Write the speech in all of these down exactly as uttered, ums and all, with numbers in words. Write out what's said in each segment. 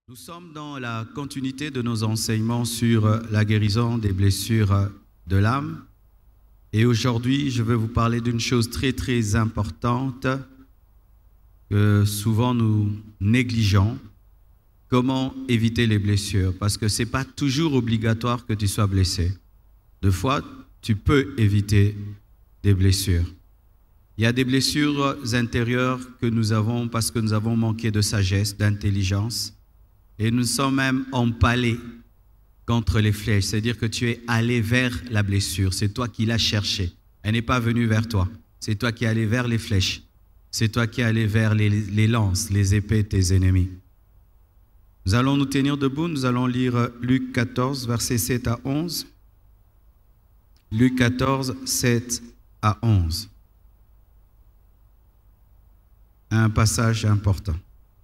Nous sommes dans la continuité de nos enseignements sur la guérison des blessures de l'âme. Et aujourd'hui, je veux vous parler d'une chose très très importante que souvent nous négligeons. Comment éviter les blessures? Parce que ce n'est pas toujours obligatoire que tu sois blessé. Des fois, tu peux éviter des blessures. Il y a des blessures intérieures que nous avons parce que nous avons manqué de sagesse, d'intelligence. Et nous sommes même empalés contre les flèches. C'est-à-dire que tu es allé vers la blessure. C'est toi qui l'as cherchée. Elle n'est pas venue vers toi. C'est toi qui es allé vers les flèches. C'est toi qui es allé vers les, les lances, les épées de tes ennemis. Nous allons nous tenir debout. Nous allons lire Luc quatorze, versets sept à onze. Luc quatorze, sept à onze. Un passage important.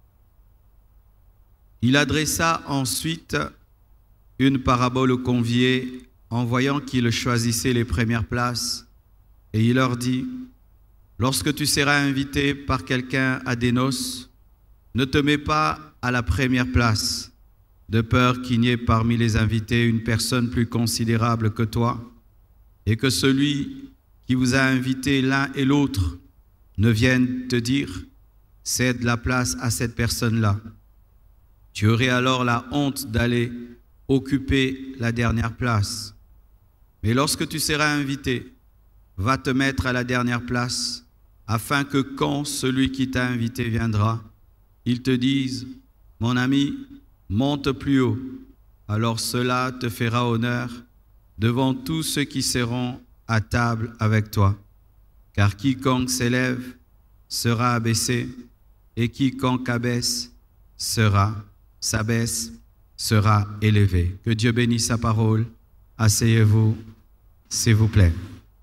Il adressa ensuite une parabole aux conviés en voyant qu'ils choisissaient les premières places, et il leur dit: lorsque tu seras invité par quelqu'un à des noces, ne te mets pas à la première place, de peur qu'il n'y ait parmi les invités une personne plus considérable que toi, et que celui qui vous a invité l'un et l'autre ne vienne te dire: cède la place à cette personne-là. Tu aurais alors la honte d'aller occuper la dernière place. Mais lorsque tu seras invité, va te mettre à la dernière place, afin que quand celui qui t'a invité viendra, il te dise: mon ami, monte plus haut. Alors cela te fera honneur devant tous ceux qui seront à table avec toi. Car quiconque s'élève sera abaissé, et quiconque abaisse sera s'abaisse, sera élevé. Que Dieu bénisse sa parole. Asseyez-vous, s'il vous plaît.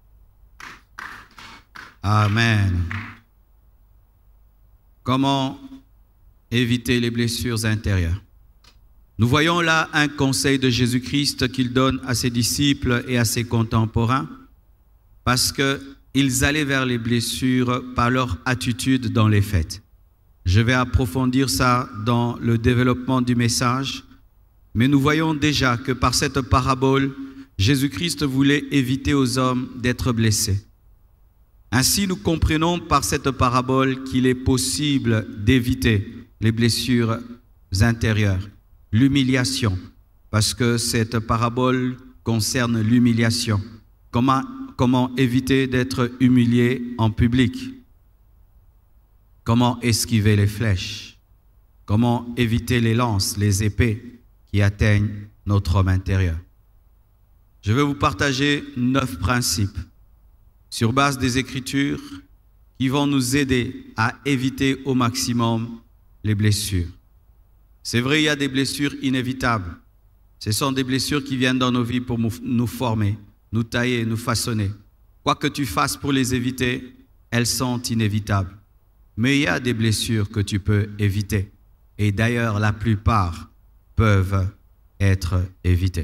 Amen. Comment éviter les blessures intérieures? Nous voyons là un conseil de Jésus-Christ qu'il donne à ses disciples et à ses contemporains, parce qu'ils allaient vers les blessures par leur attitude dans les fêtes. Je vais approfondir ça dans le développement du message, mais nous voyons déjà que par cette parabole, Jésus-Christ voulait éviter aux hommes d'être blessés. Ainsi, nous comprenons par cette parabole qu'il est possible d'éviter les blessures intérieures, l'humiliation, parce que cette parabole concerne l'humiliation. Comment, comment éviter d'être humilié en public? Comment esquiver les flèches? Comment éviter les lances, les épées qui atteignent notre homme intérieur? Je vais vous partager neuf principes sur base des Écritures qui vont nous aider à éviter au maximum les blessures. C'est vrai, il y a des blessures inévitables. Ce sont des blessures qui viennent dans nos vies pour nous former, nous tailler, nous façonner. Quoi que tu fasses pour les éviter, elles sont inévitables. Mais il y a des blessures que tu peux éviter. Et d'ailleurs, la plupart peuvent être évitées.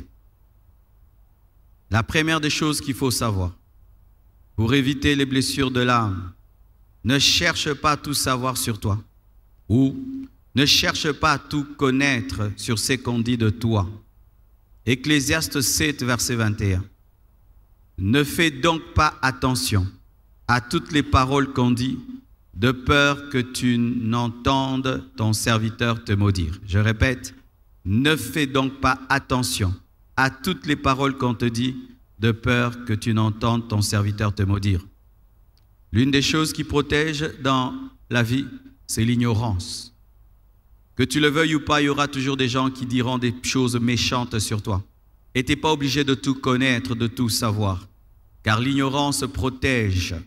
La première des choses qu'il faut savoir, pour éviter les blessures de l'âme, ne cherche pas à tout savoir sur toi. Ou ne cherche pas à tout connaître sur ce qu'on dit de toi. Ecclésiaste sept, verset vingt et un. Ne fais donc pas attention à toutes les paroles qu'on dit, de peur que tu n'entendes ton serviteur te maudire. Je répète, ne fais donc pas attention à toutes les paroles qu'on te dit, de peur que tu n'entendes ton serviteur te maudire. L'une des choses qui protège dans la vie, c'est l'ignorance. Que tu le veuilles ou pas, il y aura toujours des gens qui diront des choses méchantes sur toi. Et tu n'es pas obligé de tout connaître, de tout savoir, car l'ignorance protège.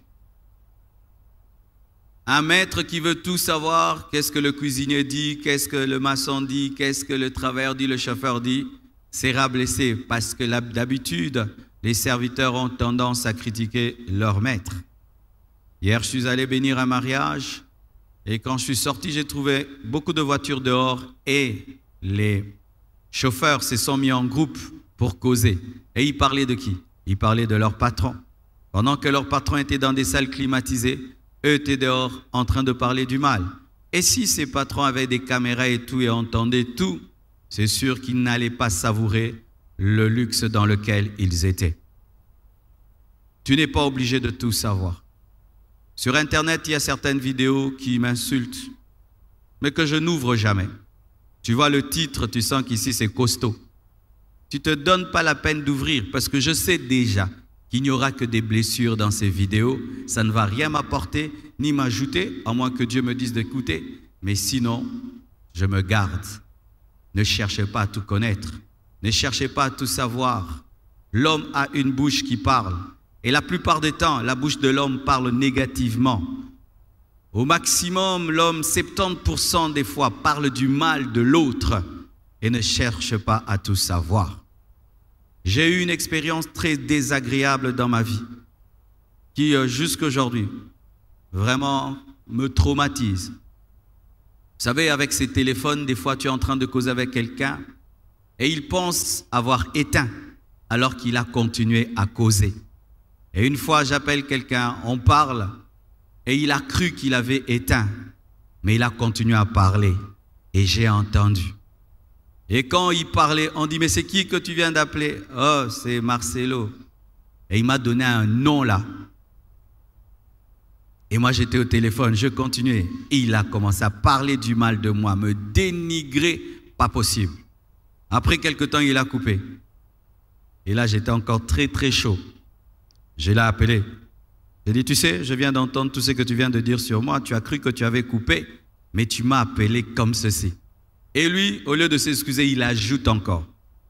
Un maître qui veut tout savoir, qu'est-ce que le cuisinier dit, qu'est-ce que le maçon dit, qu'est-ce que le travailleur dit, le chauffeur dit, sera blessé parce que d'habitude, les serviteurs ont tendance à critiquer leur maître. Hier, je suis allé bénir un mariage et quand je suis sorti, j'ai trouvé beaucoup de voitures dehors et les chauffeurs se sont mis en groupe pour causer. Et ils parlaient de qui? Ils parlaient de leur patron. Pendant que leur patron était dans des salles climatisées, eux étaient dehors en train de parler du mal. Et si ces patrons avaient des caméras et tout et entendaient tout, c'est sûr qu'ils n'allaient pas savourer le luxe dans lequel ils étaient. Tu n'es pas obligé de tout savoir. Sur Internet, il y a certaines vidéos qui m'insultent, mais que je n'ouvre jamais. Tu vois le titre, tu sens qu'ici c'est costaud. Tu ne te donnes pas la peine d'ouvrir parce que je sais déjà qu'il n'y aura que des blessures dans ces vidéos. Ça ne va rien m'apporter ni m'ajouter, à moins que Dieu me dise d'écouter. Mais sinon, je me garde. Ne cherchez pas à tout connaître. Ne cherchez pas à tout savoir. L'homme a une bouche qui parle. Et la plupart des temps, la bouche de l'homme parle négativement. Au maximum, l'homme, soixante-dix pour cent des fois, parle du mal de l'autre et ne cherche pas à tout savoir. J'ai eu une expérience très désagréable dans ma vie qui, jusqu'à aujourd'hui, vraiment me traumatise. Vous savez, avec ces téléphones, des fois, tu es en train de causer avec quelqu'un et il pense avoir éteint alors qu'il a continué à causer. Et une fois, j'appelle quelqu'un, on parle et il a cru qu'il avait éteint, mais il a continué à parler et j'ai entendu. Et quand il parlait, on dit, mais c'est qui que tu viens d'appeler? Oh, c'est Marcelo. Et il m'a donné un nom là. Et moi, j'étais au téléphone, je continuais. Et il a commencé à parler du mal de moi, me dénigrer, pas possible. Après quelque temps, il a coupé. Et là, j'étais encore très, très chaud. Je l'ai appelé. J'ai dit, tu sais, je viens d'entendre tout ce que tu viens de dire sur moi. Tu as cru que tu avais coupé, mais tu m'as appelé comme ceci. Et lui, au lieu de s'excuser, il ajoute encore.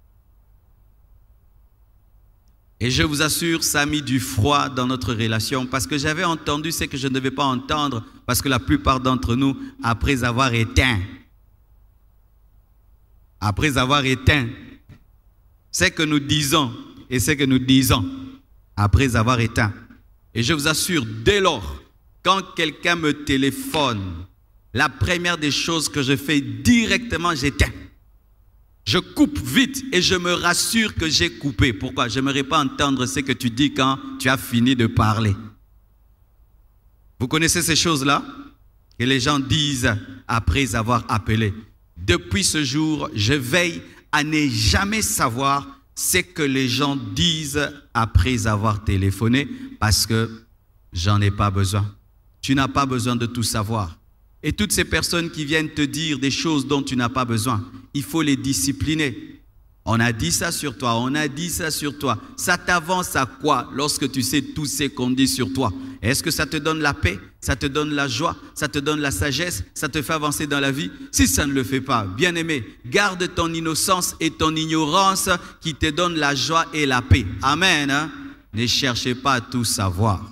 Et je vous assure, ça a mis du froid dans notre relation parce que j'avais entendu ce que je ne devais pas entendre parce que la plupart d'entre nous, après avoir éteint, après avoir éteint, c'est que nous disons et c'est que nous disons après avoir éteint. Et je vous assure, dès lors, quand quelqu'un me téléphone, la première des choses que je fais directement, j'éteins. Je coupe vite et je me rassure que j'ai coupé. Pourquoi? Je n'aimerais pas entendre ce que tu dis quand tu as fini de parler. Vous connaissez ces choses-là? Que les gens disent après avoir appelé. Depuis ce jour, je veille à ne jamais savoir ce que les gens disent après avoir téléphoné parce que j'en ai pas besoin. Tu n'as pas besoin de tout savoir. Et toutes ces personnes qui viennent te dire des choses dont tu n'as pas besoin, il faut les discipliner. On a dit ça sur toi, on a dit ça sur toi. Ça t'avance à quoi lorsque tu sais tout ce qu'on dit sur toi? Est-ce que ça te donne la paix? Ça te donne la joie? Ça te donne la sagesse? Ça te fait avancer dans la vie? Si ça ne le fait pas, bien aimé, garde ton innocence et ton ignorance qui te donnent la joie et la paix. Amen. Hein? Ne cherchez pas à tout savoir.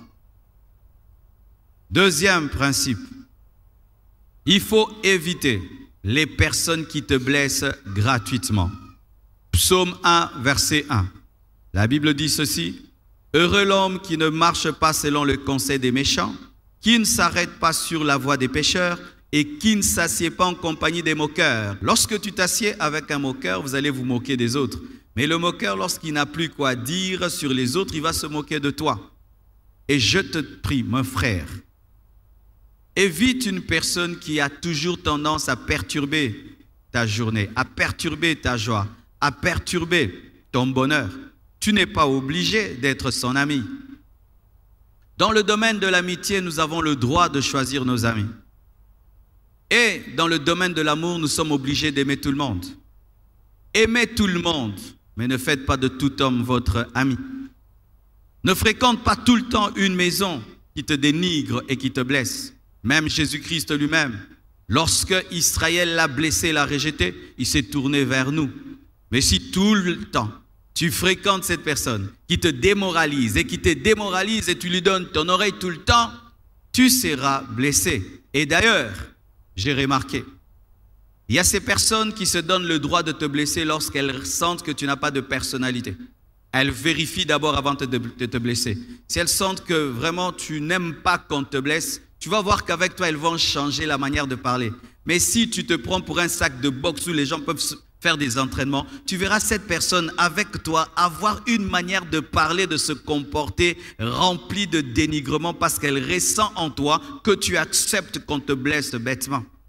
Deuxième principe. Il faut éviter les personnes qui te blessent gratuitement. Psaume un, verset un. La Bible dit ceci. Heureux l'homme qui ne marche pas selon le conseil des méchants, qui ne s'arrête pas sur la voie des pécheurs et qui ne s'assied pas en compagnie des moqueurs. Lorsque tu t'assieds avec un moqueur, vous allez vous moquer des autres. Mais le moqueur, lorsqu'il n'a plus quoi dire sur les autres, il va se moquer de toi. Et je te prie, mon frère, évite une personne qui a toujours tendance à perturber ta journée, à perturber ta joie, à perturber ton bonheur. Tu n'es pas obligé d'être son ami. Dans le domaine de l'amitié, nous avons le droit de choisir nos amis. Et dans le domaine de l'amour, nous sommes obligés d'aimer tout le monde. Aimez tout le monde, mais ne faites pas de tout homme votre ami. Ne fréquente pas tout le temps une maison qui te dénigre et qui te blesse. Même Jésus-Christ lui-même, lorsque Israël l'a blessé, l'a rejeté, il s'est tourné vers nous. Mais si tout le temps, tu fréquentes cette personne qui te démoralise et qui te démoralise et tu lui donnes ton oreille tout le temps, tu seras blessé. Et d'ailleurs, j'ai remarqué, il y a ces personnes qui se donnent le droit de te blesser lorsqu'elles sentent que tu n'as pas de personnalité. Elles vérifient d'abord avant de te blesser. Si elles sentent que vraiment tu n'aimes pas qu'on te blesse, tu vas voir qu'avec toi, elles vont changer la manière de parler. Mais si tu te prends pour un sac de boxe où les gens peuvent faire des entraînements, tu verras cette personne avec toi avoir une manière de parler, de se comporter remplie de dénigrement parce qu'elle ressent en toi que tu acceptes qu'on te blesse bêtement.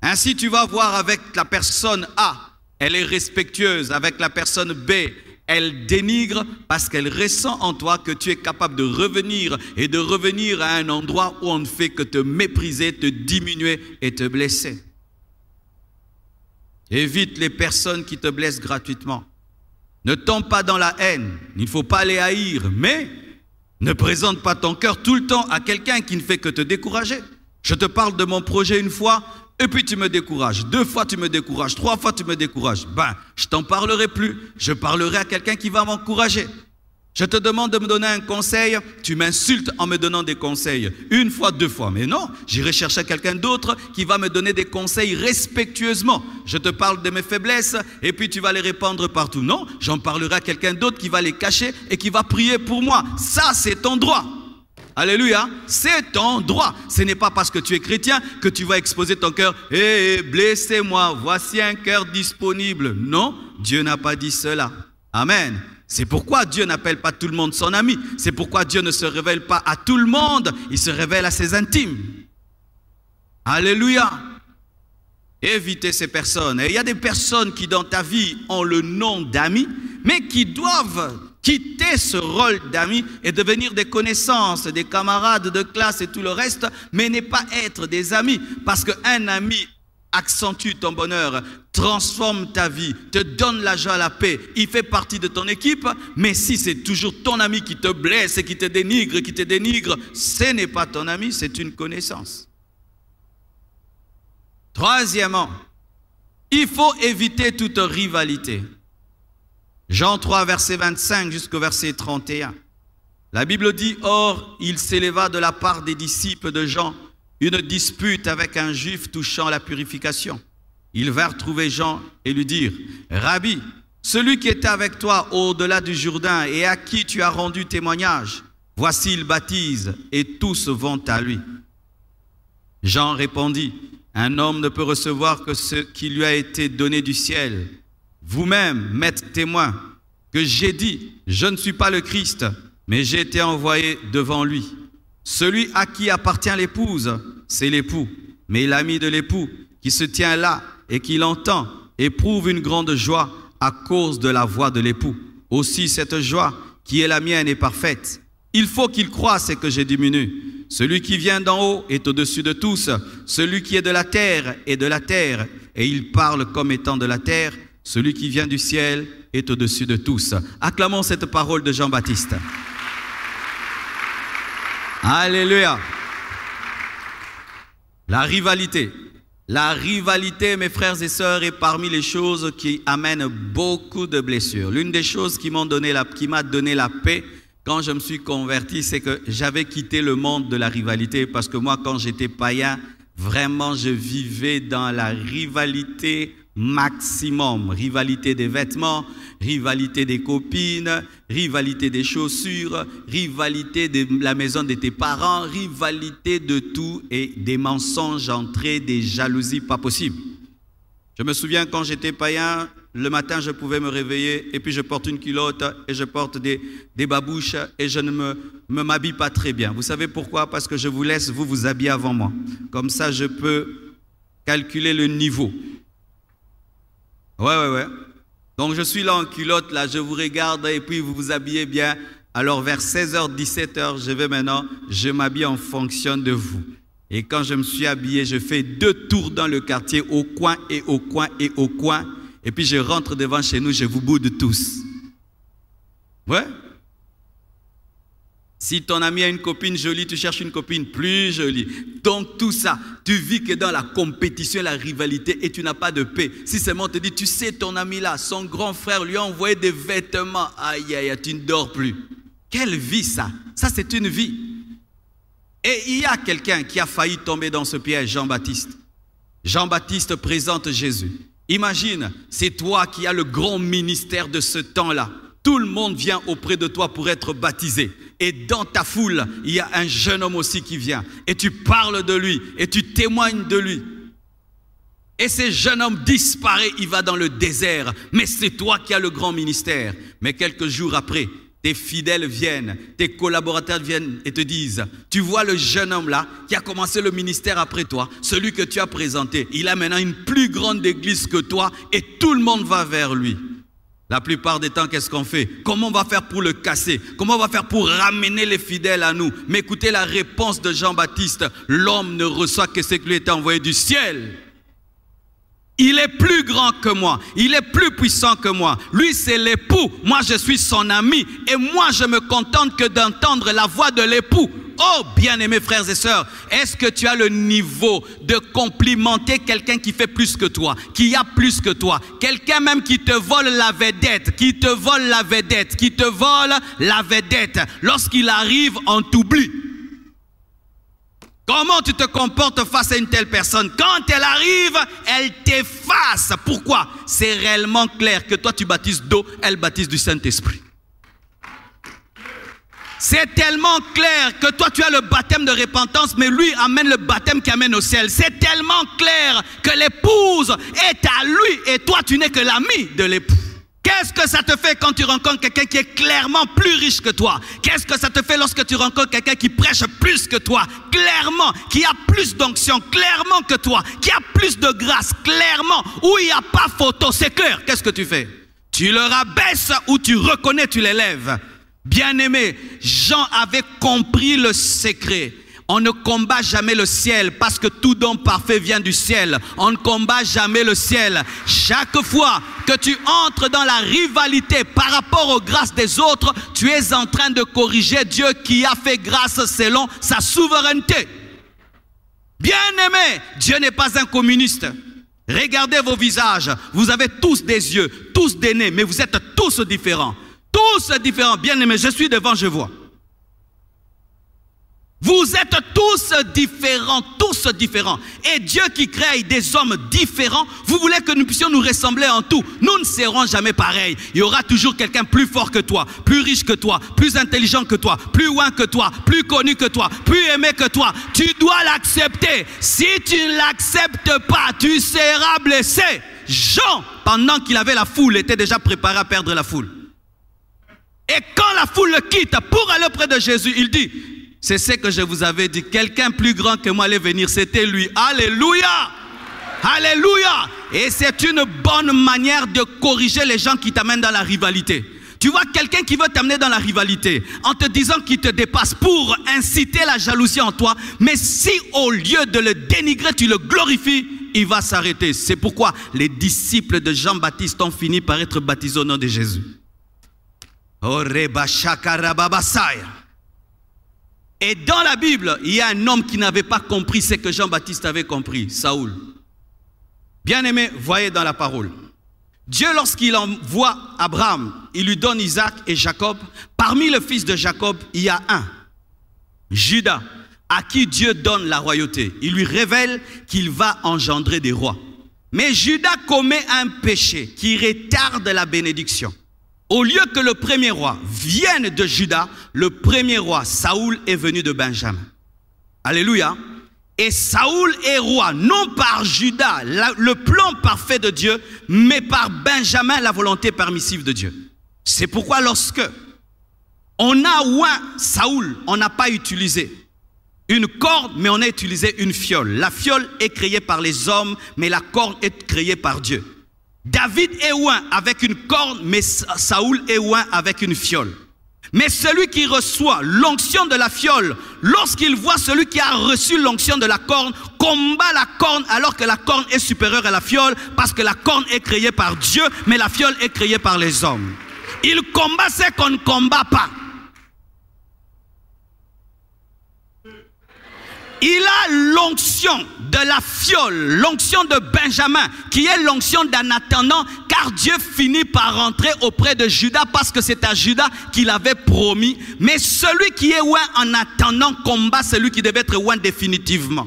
Ainsi, tu vas voir avec la personne A, elle est respectueuse. Avec la personne B, elle dénigre parce qu'elle ressent en toi que tu es capable de revenir et de revenir à un endroit où on ne fait que te mépriser, te diminuer et te blesser. Évite les personnes qui te blessent gratuitement. Ne tombe pas dans la haine. Il ne faut pas les haïr, mais ne présente pas ton cœur tout le temps à quelqu'un qui ne fait que te décourager. Je te parle de mon projet une fois, et puis tu me décourages. Deux fois tu me décourages, trois fois tu me décourages. Ben, je t'en parlerai plus. Je parlerai à quelqu'un qui va m'encourager. Je te demande de me donner un conseil, tu m'insultes en me donnant des conseils. Une fois, deux fois. Mais non, j'irai chercher quelqu'un d'autre qui va me donner des conseils respectueusement. Je te parle de mes faiblesses et puis tu vas les répandre partout. Non, j'en parlerai à quelqu'un d'autre qui va les cacher et qui va prier pour moi. Ça, c'est ton droit. Alléluia, c'est ton droit. Ce n'est pas parce que tu es chrétien que tu vas exposer ton cœur. « Hé, hey, blessez-moi, voici un cœur disponible. » Non, Dieu n'a pas dit cela. Amen. C'est pourquoi Dieu n'appelle pas tout le monde son ami. C'est pourquoi Dieu ne se révèle pas à tout le monde. Il se révèle à ses intimes. Alléluia. Évitez ces personnes. Et il y a des personnes qui dans ta vie ont le nom d'amis, mais qui doivent quitter ce rôle d'amis et devenir des connaissances, des camarades de classe et tout le reste, mais ne pas être des amis. Parce qu'un ami accentue ton bonheur, transforme ta vie, te donne la joie, la paix. Il fait partie de ton équipe, mais si c'est toujours ton ami qui te blesse et qui te dénigre, qui te dénigre, ce n'est pas ton ami, c'est une connaissance. Troisièmement, il faut éviter toute rivalité. Jean trois, verset vingt-cinq jusqu'au verset trente et un. La Bible dit, « Or, il s'éleva de la part des disciples de Jean une dispute avec un juif touchant la purification. Ils vinrent trouver Jean et lui dirent, « Rabbi, celui qui était avec toi au-delà du Jourdain et à qui tu as rendu témoignage, voici il baptise et tous vont à lui. » Jean répondit, « Un homme ne peut recevoir que ce qui lui a été donné du ciel. Vous-même m'êtes témoin que j'ai dit, je ne suis pas le Christ, mais j'ai été envoyé devant lui. Celui à qui appartient l'épouse, c'est l'époux. Mais l'ami de l'époux, qui se tient là et qui l'entend, éprouve une grande joie à cause de la voix de l'époux. Aussi cette joie qui est la mienne est parfaite. Il faut qu'il croisse et que je diminue. Celui qui vient d'en haut est au-dessus de tous. Celui qui est de la terre est de la terre, et il parle comme étant de la terre. Celui qui vient du ciel est au-dessus de tous. » Acclamons cette parole de Jean-Baptiste. Alléluia. La rivalité. La rivalité, mes frères et sœurs, est parmi les choses qui amènent beaucoup de blessures. L'une des choses qui m'ont donné la, qui m'a donné la paix quand je me suis converti, c'est que j'avais quitté le monde de la rivalité parce que moi, quand j'étais païen, vraiment, je vivais dans la rivalité maximum. Rivalité des vêtements, rivalité des copines, rivalité des chaussures, rivalité de la maison de tes parents, rivalité de tout et des mensonges entrés, des jalousies pas possibles. Je me souviens quand j'étais païen, le matin je pouvais me réveiller et puis je porte une culotte et je porte des, des babouches et je ne me, me m'habille pas très bien. Vous savez pourquoi? Parce que je vous laisse vous vous habiller avant moi. Comme ça je peux calculer le niveau. Ouais, ouais, ouais. Donc je suis là en culotte, là, je vous regarde et puis vous vous habillez bien. Alors vers seize heures, dix-sept heures, je vais maintenant, je m'habille en fonction de vous. Et quand je me suis habillé, je fais deux tours dans le quartier, au coin et au coin et au coin. Et puis je rentre devant chez nous, je vous boude tous. Ouais. Si ton ami a une copine jolie, tu cherches une copine plus jolie. Donc tout ça, tu vis que dans la compétition, la rivalité et tu n'as pas de paix. Si seulement on te dit, tu sais ton ami là, son grand frère lui a envoyé des vêtements. Aïe, aïe, tu ne dors plus. Quelle vie ça? Ça c'est une vie. Et il y a quelqu'un qui a failli tomber dans ce piège, Jean-Baptiste. Jean-Baptiste présente Jésus. Imagine, c'est toi qui as le grand ministère de ce temps-là. Tout le monde vient auprès de toi pour être baptisé. Et dans ta foule, il y a un jeune homme aussi qui vient. Et tu parles de lui, et tu témoignes de lui. Et ce jeune homme disparaît, il va dans le désert. Mais c'est toi qui as le grand ministère. Mais quelques jours après, tes fidèles viennent, tes collaborateurs viennent et te disent, tu vois le jeune homme là qui a commencé le ministère après toi, celui que tu as présenté, il a maintenant une plus grande église que toi et tout le monde va vers lui. La plupart des temps, qu'est-ce qu'on fait? Comment on va faire pour le casser? Comment on va faire pour ramener les fidèles à nous? Mais écoutez la réponse de Jean-Baptiste, l'homme ne reçoit que ce qui lui était envoyé du ciel. Il est plus grand que moi, il est plus puissant que moi. Lui, c'est l'époux, moi je suis son ami. Et moi, je me contente que d'entendre la voix de l'époux. Oh, bien-aimés frères et sœurs, est-ce que tu as le niveau de complimenter quelqu'un qui fait plus que toi, qui a plus que toi, quelqu'un même qui te vole la vedette, qui te vole la vedette, qui te vole la vedette. Lorsqu'il arrive, on t'oublie. Comment tu te comportes face à une telle personne? Quand elle arrive, elle t'efface. Pourquoi? C'est réellement clair que toi tu baptises d'eau, elle baptise du Saint-Esprit. C'est tellement clair que toi tu as le baptême de repentance, mais lui amène le baptême qui amène au ciel. C'est tellement clair que l'épouse est à lui et toi tu n'es que l'ami de l'époux. Qu'est-ce que ça te fait quand tu rencontres quelqu'un qui est clairement plus riche que toi? Qu'est-ce que ça te fait lorsque tu rencontres quelqu'un qui prêche plus que toi? Clairement, qui a plus d'onction, clairement que toi, qui a plus de grâce, clairement, où il n'y a pas photo, c'est clair. Qu'est-ce que tu fais? Tu le rabaisses ou tu reconnais, tu l'élèves. Bien-aimé, Jean avait compris le secret. On ne combat jamais le ciel parce que tout don parfait vient du ciel. On ne combat jamais le ciel. Chaque fois que tu entres dans la rivalité par rapport aux grâces des autres, tu es en train de corriger Dieu qui a fait grâce selon sa souveraineté. Bien-aimé, Dieu n'est pas un communiste. Regardez vos visages. Vous avez tous des yeux, tous des nez, mais vous êtes tous différents. Tous différents. Bien-aimé, je suis devant, je vois. Vous êtes tous différents, tous différents. Et Dieu qui crée des hommes différents, vous voulez que nous puissions nous ressembler en tout. Nous ne serons jamais pareils. Il y aura toujours quelqu'un plus fort que toi, plus riche que toi, plus intelligent que toi, plus loin que toi, plus connu que toi, plus aimé que toi. Tu dois l'accepter. Si tu ne l'acceptes pas, tu seras blessé. Jean, pendant qu'il avait la foule, était déjà préparé à perdre la foule. Et quand la foule le quitte pour aller auprès de Jésus, il dit... C'est ce que je vous avais dit. Quelqu'un plus grand que moi allait venir. C'était lui. Alléluia. Alléluia. Et c'est une bonne manière de corriger les gens qui t'amènent dans la rivalité. Tu vois quelqu'un qui veut t'amener dans la rivalité en te disant qu'il te dépasse pour inciter la jalousie en toi. Mais si au lieu de le dénigrer, tu le glorifies, il va s'arrêter. C'est pourquoi les disciples de Jean-Baptiste ont fini par être baptisés au nom de Jésus. Et dans la Bible, il y a un homme qui n'avait pas compris ce que Jean-Baptiste avait compris, Saoul. Bien-aimé, voyez dans la parole. Dieu, lorsqu'il envoie Abraham, il lui donne Isaac et Jacob. Parmi les fils de Jacob, il y a un, Judas, à qui Dieu donne la royauté. Il lui révèle qu'il va engendrer des rois. Mais Judas commet un péché qui retarde la bénédiction. Au lieu que le premier roi vienne de Juda, le premier roi, Saoul, est venu de Benjamin. Alléluia. Et Saoul est roi, non par Juda, la, le plan parfait de Dieu, mais par Benjamin, la volonté permissive de Dieu. C'est pourquoi lorsque on a oint Saoul, on n'a pas utilisé une corde, mais on a utilisé une fiole. La fiole est créée par les hommes, mais la corde est créée par Dieu. David est oint avec une corne, mais Saoul est oint avec une fiole. Mais celui qui reçoit l'onction de la fiole, lorsqu'il voit celui qui a reçu l'onction de la corne, combat la corne alors que la corne est supérieure à la fiole, parce que la corne est créée par Dieu, mais la fiole est créée par les hommes. Il combat ce qu'on ne combat pas. Il a l'onction de la fiole, l'onction de Benjamin, qui est l'onction d'un attendant, car Dieu finit par rentrer auprès de Judas, parce que c'est à Judas qu'il avait promis. Mais celui qui est oint en attendant combat celui qui devait être oint définitivement.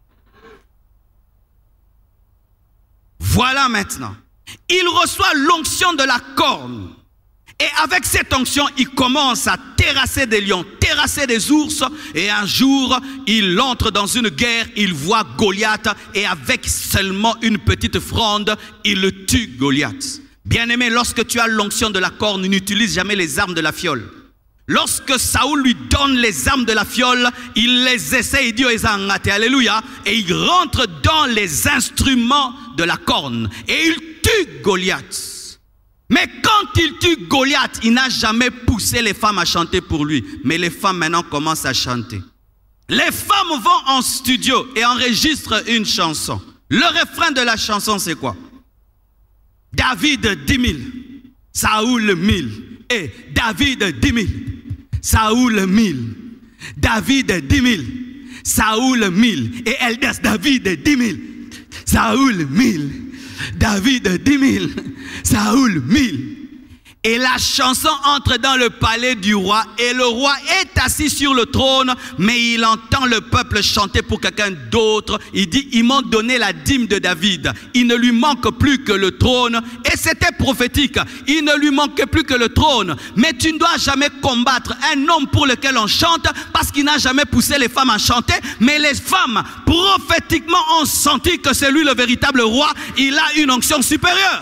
Voilà maintenant. Il reçoit l'onction de la corne. Et avec cette onction, il commence à terrasser des lions, terrasser des ours. Et un jour, il entre dans une guerre, il voit Goliath. Et avec seulement une petite fronde, il le tue, Goliath. Bien-aimé, lorsque tu as l'onction de la corne, n'utilise jamais les armes de la fiole. Lorsque Saoul lui donne les armes de la fiole, il les essaie, il dit alléluia, et il rentre dans les instruments de la corne et il tue Goliath. Mais quand il tue Goliath, il n'a jamais poussé les femmes à chanter pour lui. Mais les femmes maintenant commencent à chanter. Les femmes vont en studio et enregistrent une chanson. Le refrain de la chanson, c'est quoi? David dix mille, Saoul mille. Et David dix mille, Saoul mille. David dix mille, Saoul mille. Et Elders, David dix mille, Saoul mille. David dix mille, Saoul mille. Et la chanson entre dans le palais du roi et le roi est assis sur le trône, mais il entend le peuple chanter pour quelqu'un d'autre. Il dit, ils m'ont donné la dîme de David. Il ne lui manque plus que le trône. Et c'était prophétique. Il ne lui manquait plus que le trône. Mais tu ne dois jamais combattre un homme pour lequel on chante parce qu'il n'a jamais poussé les femmes à chanter. Mais les femmes, prophétiquement, ont senti que c'est lui le véritable roi. Il a une onction supérieure.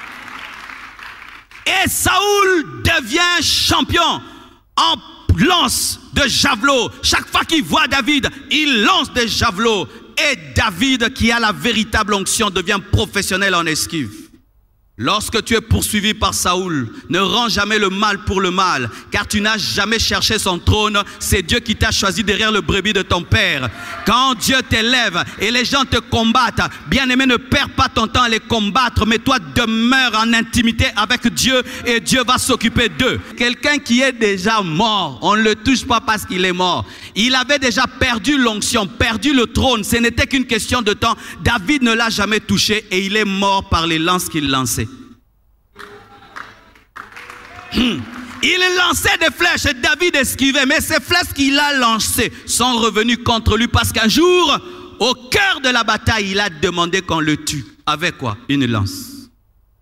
Et Saoul devient champion en lance de javelot. Chaque fois qu'il voit David, il lance des javelots. Et David, qui a la véritable onction, devient professionnel en esquive. Lorsque tu es poursuivi par Saoul, ne rends jamais le mal pour le mal, car tu n'as jamais cherché son trône. C'est Dieu qui t'a choisi derrière le brebis de ton père. Quand Dieu t'élève et les gens te combattent, bien-aimé, ne perds pas ton temps à les combattre, mais toi demeure en intimité avec Dieu et Dieu va s'occuper d'eux. Quelqu'un qui est déjà mort, on ne le touche pas parce qu'il est mort. Il avait déjà perdu l'onction, perdu le trône. Ce n'était qu'une question de temps. David ne l'a jamais touché et il est mort par les lances qu'il lançait. Il lançait des flèches et David esquivait, mais ces flèches qu'il a lancées sont revenues contre lui parce qu'un jour, au cœur de la bataille, il a demandé qu'on le tue. Avec quoi? Une lance.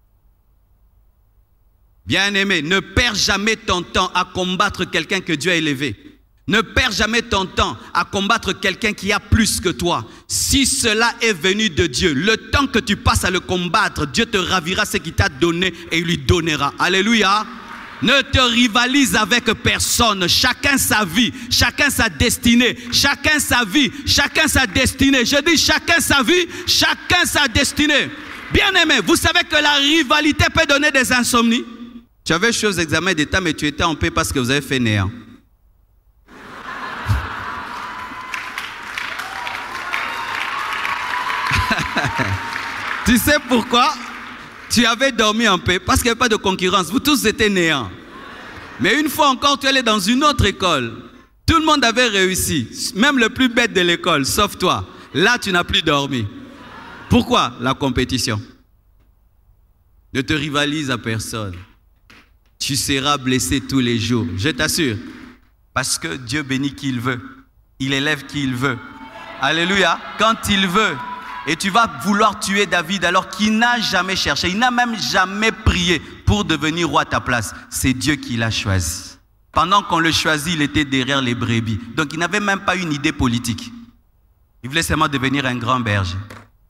Bien-aimé, ne perds jamais ton temps à combattre quelqu'un que Dieu a élevé. Ne perds jamais ton temps à combattre quelqu'un qui a plus que toi. Si cela est venu de Dieu, le temps que tu passes à le combattre, Dieu te ravira ce qu'il t'a donné et il lui donnera. Alléluia. Ne te rivalise avec personne. Chacun sa vie, chacun sa destinée. Chacun sa vie, chacun sa destinée. Je dis chacun sa vie, chacun sa destinée. Bien-aimé, vous savez que la rivalité peut donner des insomnies. Tu avais choisi l'examen d'état, mais tu étais en paix parce que vous avez fait néant. Tu sais pourquoi? Tu avais dormi en paix parce qu'il n'y avait pas de concurrence. Vous tous étiez néants. Mais une fois encore, tu allais dans une autre école. Tout le monde avait réussi. Même le plus bête de l'école, sauf toi. Là, tu n'as plus dormi. Pourquoi? La compétition. Ne te rivalise à personne. Tu seras blessé tous les jours. Je t'assure. Parce que Dieu bénit qui il veut. Il élève qui il veut. Alléluia. Quand il veut. Et tu vas vouloir tuer David alors qu'il n'a jamais cherché. Il n'a même jamais prié pour devenir roi à ta place. C'est Dieu qui l'a choisi. Pendant qu'on le choisit, il était derrière les brebis. Donc il n'avait même pas une idée politique. Il voulait seulement devenir un grand berger.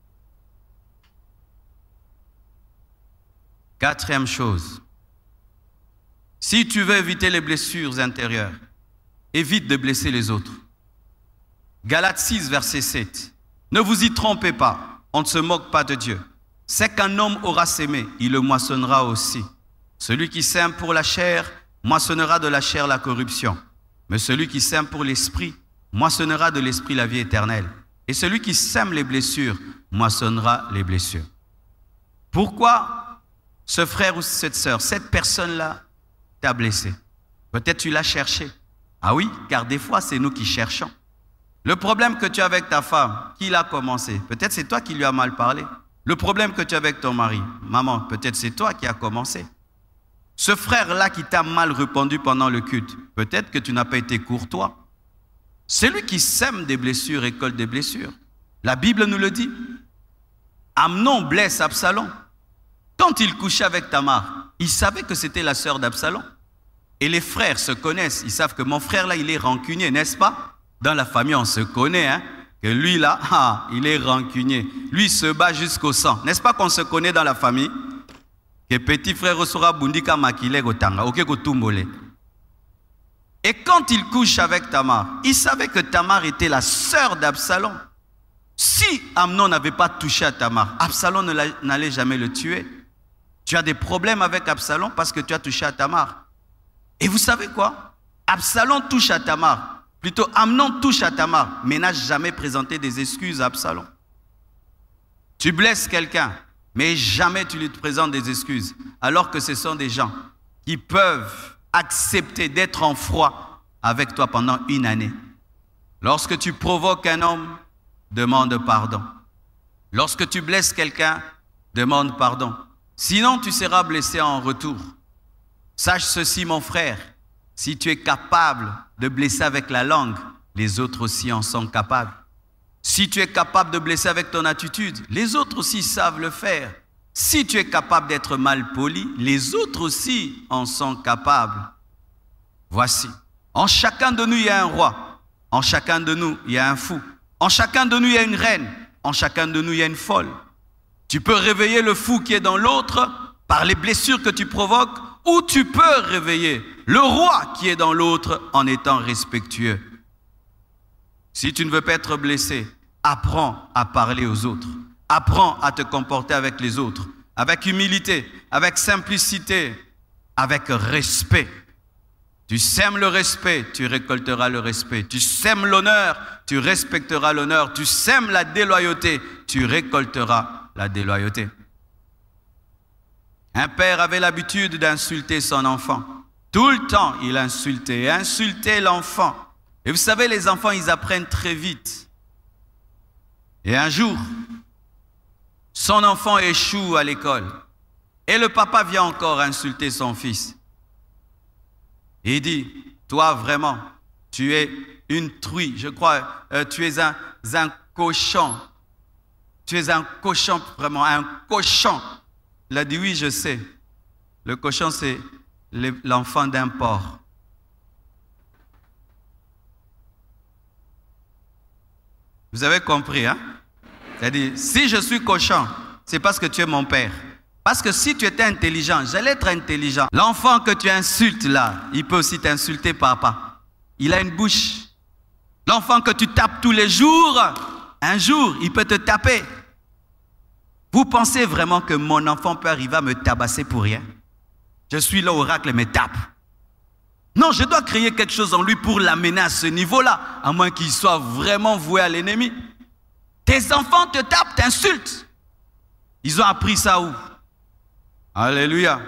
Quatrième chose. Si tu veux éviter les blessures intérieures, évite de blesser les autres. Galates six, verset sept. Ne vous y trompez pas, on ne se moque pas de Dieu. C'est qu'un homme aura sémé, il le moissonnera aussi. Celui qui sème pour la chair, moissonnera de la chair la corruption. Mais celui qui sème pour l'esprit, moissonnera de l'esprit la vie éternelle. Et celui qui sème les blessures, moissonnera les blessures. Pourquoi ce frère ou cette sœur, cette personne-là t'a blessé? Peut-être tu l'as cherché. Ah oui, car des fois c'est nous qui cherchons. Le problème que tu as avec ta femme, qui l'a commencé? Peut-être c'est toi qui lui as mal parlé. Le problème que tu as avec ton mari, maman, peut-être c'est toi qui as commencé. Ce frère-là qui t'a mal répondu pendant le culte, peut-être que tu n'as pas été courtois. Celui qui sème des blessures récolte des blessures. La Bible nous le dit. Amnon blesse Absalom. Quand il couchait avec Tamar, il savait que c'était la sœur d'Absalom. Et les frères se connaissent. Ils savent que mon frère là, il est rancunier, n'est-ce pas? Dans la famille, on se connaît, hein, que lui là, ah, il est rancunier. Lui, il se bat jusqu'au sang. N'est-ce pas qu'on se connaît dans la famille? Que petit frère sera bundika makile gotanga, ok gotumbole. Et quand il couche avec Tamar, il savait que Tamar était la sœur d'Absalom. Si Amnon n'avait pas touché à Tamar, Absalom n'allait jamais le tuer. Tu as des problèmes avec Absalom parce que tu as touché à Tamar. Et vous savez quoi? Absalom touche à Tamar. Plutôt, Amnon touche à Tamar, mais n'a jamais présenté des excuses à Absalom. Tu blesses quelqu'un, mais jamais tu lui présentes des excuses. Alors que ce sont des gens qui peuvent accepter d'être en froid avec toi pendant une année. Lorsque tu provoques un homme, demande pardon. Lorsque tu blesses quelqu'un, demande pardon. Sinon, tu seras blessé en retour. Sache ceci, mon frère, si tu es capable de blesser avec la langue, les autres aussi en sont capables. Si tu es capable de blesser avec ton attitude, les autres aussi savent le faire. Si tu es capable d'être mal poli, les autres aussi en sont capables. Voici, en chacun de nous, il y a un roi. En chacun de nous, il y a un fou. En chacun de nous, il y a une reine. En chacun de nous, il y a une folle. Tu peux réveiller le fou qui est dans l'autre par les blessures que tu provoques, ou tu peux réveiller le roi qui est dans l'autre en étant respectueux. Si tu ne veux pas être blessé, apprends à parler aux autres. Apprends à te comporter avec les autres, avec humilité, avec simplicité, avec respect. Tu sèmes le respect, tu récolteras le respect. Tu sèmes l'honneur, tu respecteras l'honneur. Tu sèmes la déloyauté, tu récolteras la déloyauté. Un père avait l'habitude d'insulter son enfant. Tout le temps, il insultait, insultait l'enfant. Et vous savez, les enfants, ils apprennent très vite. Et un jour, son enfant échoue à l'école. Et le papa vient encore insulter son fils. Et il dit, toi vraiment, tu es une truie, je crois, euh, tu es un, un cochon. Tu es un cochon, vraiment, un cochon. Il a dit, oui, je sais. Le cochon, c'est l'enfant d'un porc. Vous avez compris, hein? C'est-à-dire, si je suis cochon, c'est parce que tu es mon père. Parce que si tu étais intelligent, j'allais être intelligent. L'enfant que tu insultes là, il peut aussi t'insulter, papa. Il a une bouche. L'enfant que tu tapes tous les jours, un jour, il peut te taper. Vous pensez vraiment que mon enfant peut arriver à me tabasser pour rien? Je suis l'oracle, me tape. Non, je dois créer quelque chose en lui pour l'amener à ce niveau-là, à moins qu'il soit vraiment voué à l'ennemi. Tes enfants te tapent, t'insultent. Ils ont appris ça où? Alléluia.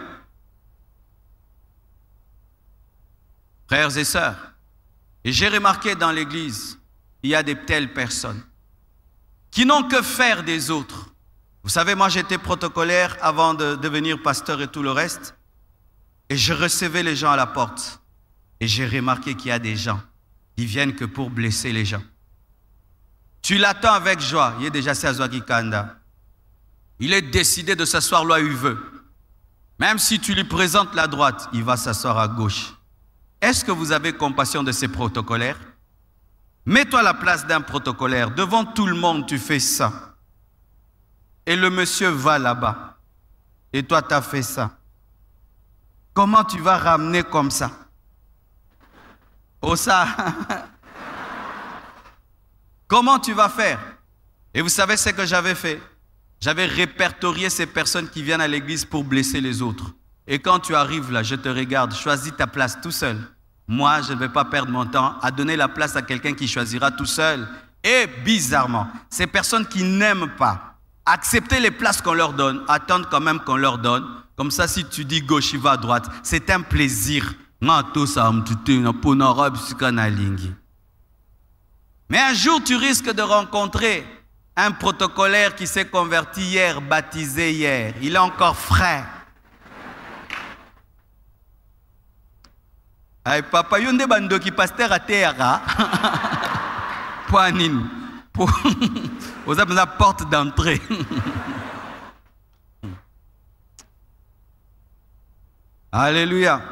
Frères et sœurs, et j'ai remarqué dans l'église, il y a des telles personnes qui n'ont que faire des autres. Vous savez, moi j'étais protocolaire avant de devenir pasteur et tout le reste. Et je recevais les gens à la porte. Et j'ai remarqué qu'il y a des gens qui viennent que pour blesser les gens. Tu l'attends avec joie. Il est déjà Sazwaki Kanda. Il est décidé de s'asseoir là où il veut. Même si tu lui présentes la droite, il va s'asseoir à gauche. Est-ce que vous avez compassion de ces protocolaires? Mets-toi à la place d'un protocolaire. Devant tout le monde, tu fais ça. Et le monsieur va là-bas. Et toi, tu as fait ça. Comment tu vas ramener comme ça? Oh ça. Comment tu vas faire? Et vous savez ce que j'avais fait? J'avais répertorié ces personnes qui viennent à l'église pour blesser les autres. Et quand tu arrives là, je te regarde, choisis ta place tout seul. Moi, je ne vais pas perdre mon temps à donner la place à quelqu'un qui choisira tout seul. Et bizarrement, ces personnes qui n'aiment pas accepter les places qu'on leur donne, attendre quand même qu'on leur donne. Comme ça, si tu dis gauche, il va à droite. C'est un plaisir. Mais un jour, tu risques de rencontrer un protocolaire qui s'est converti hier, baptisé hier. Il est encore frais. Ay papa, yonde bando qui pasteur à terre. Poanine. Vous avez la porte d'entrée. Alléluia.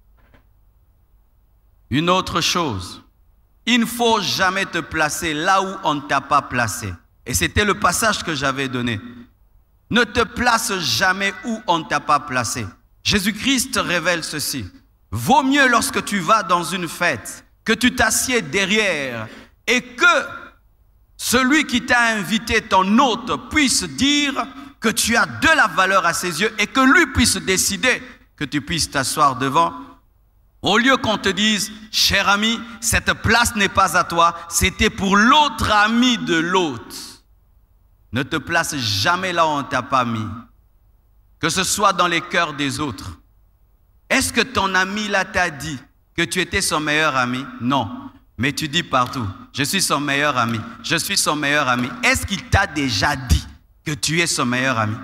Une autre chose, il ne faut jamais te placer là où on ne t'a pas placé. Et c'était le passage que j'avais donné. Ne te place jamais où on ne t'a pas placé. Jésus-Christ révèle ceci. Vaut mieux lorsque tu vas dans une fête, que tu t'assieds derrière et que celui qui t'a invité, ton hôte, puisse dire que tu as de la valeur à ses yeux et que lui puisse décider que tu puisses t'asseoir devant. Au lieu qu'on te dise, cher ami, cette place n'est pas à toi, c'était pour l'autre ami de l'autre. Ne te place jamais là où on ne t'a pas mis. Que ce soit dans les cœurs des autres. Est-ce que ton ami là t'a dit que tu étais son meilleur ami? Non. Mais tu dis partout, je suis son meilleur ami, je suis son meilleur ami. Est-ce qu'il t'a déjà dit que tu es son meilleur ami?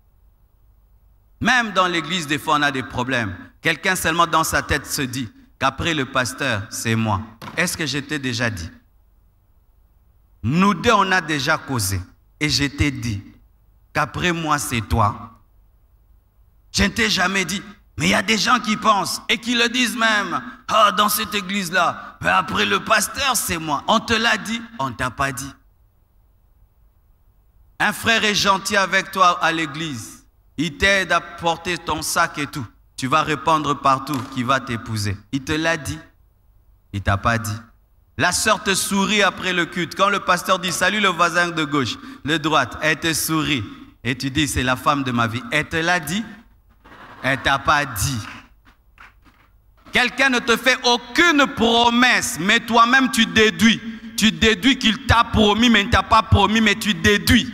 Même dans l'église, des fois, on a des problèmes. Quelqu'un seulement dans sa tête se dit qu'après le pasteur, c'est moi. Est-ce que je t'ai déjà dit? Nous deux, on a déjà causé. Et je t'ai dit qu'après moi, c'est toi. Je ne t'ai jamais dit. Mais il y a des gens qui pensent et qui le disent même. Ah, dans cette église-là, ben après le pasteur, c'est moi. On te l'a dit, on ne t'a pas dit. Un frère est gentil avec toi à l'église. Il t'aide à porter ton sac et tout. Tu vas répandre partout qu'il va t'épouser. Il te l'a dit. Il ne t'a pas dit. La sœur te sourit après le culte. Quand le pasteur dit salut le voisin de gauche, le droite, elle te sourit. Et tu dis c'est la femme de ma vie. Elle te l'a dit. Elle ne t'a pas dit. Quelqu'un ne te fait aucune promesse, mais toi-même tu déduis. Tu déduis qu'il t'a promis, mais il ne t'a pas promis, mais tu déduis.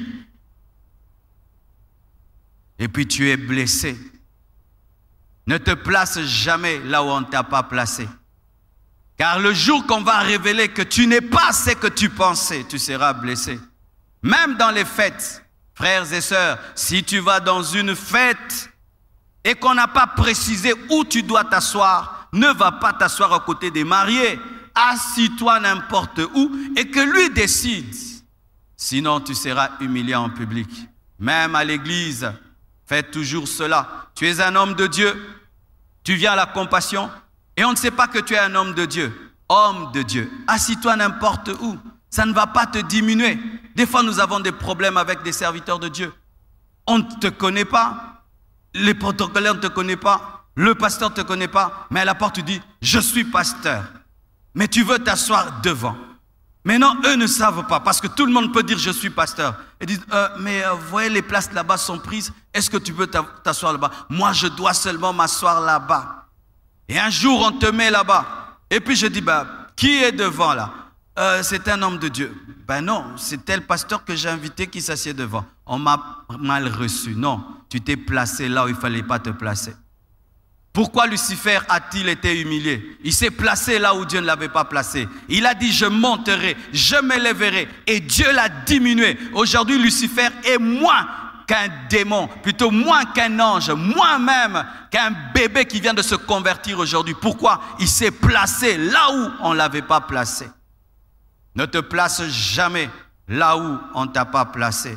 Et puis tu es blessé. Ne te place jamais là où on ne t'a pas placé. Car le jour qu'on va révéler que tu n'es pas ce que tu pensais, tu seras blessé. Même dans les fêtes, frères et sœurs, si tu vas dans une fête et qu'on n'a pas précisé où tu dois t'asseoir, ne va pas t'asseoir à côté des mariés. Assis-toi n'importe où et que lui décide. Sinon, tu seras humilié en public. Même à l'église, fais toujours cela. Tu es un homme de Dieu, tu viens à la compassion et on ne sait pas que tu es un homme de Dieu. Homme de Dieu, assis-toi n'importe où. Ça ne va pas te diminuer. Des fois, nous avons des problèmes avec des serviteurs de Dieu. On ne te connaît pas. Les protocolaires ne te connaissent pas, le pasteur ne te connaît pas, mais à la porte tu dis, je suis pasteur, mais tu veux t'asseoir devant. Mais non, eux ne savent pas, parce que tout le monde peut dire, je suis pasteur. Ils disent, euh, mais euh, vous voyez, les places là-bas sont prises, est-ce que tu peux t'asseoir là-bas? Moi, je dois seulement m'asseoir là-bas. Et un jour, on te met là-bas. Et puis je dis, bah, qui est devant là? euh, C'est un homme de Dieu. Ben non, c'est tel pasteur que j'ai invité qui s'assied devant. On m'a mal reçu. Non, tu t'es placé là où il ne fallait pas te placer. Pourquoi Lucifer a-t-il été humilié? Il s'est placé là où Dieu ne l'avait pas placé. Il a dit, je monterai, je m'élèverai. Et Dieu l'a diminué. Aujourd'hui, Lucifer est moins qu'un démon, plutôt moins qu'un ange, moins même qu'un bébé qui vient de se convertir aujourd'hui. Pourquoi? Il s'est placé là où on ne l'avait pas placé. Ne te place jamais là où on ne t'a pas placé.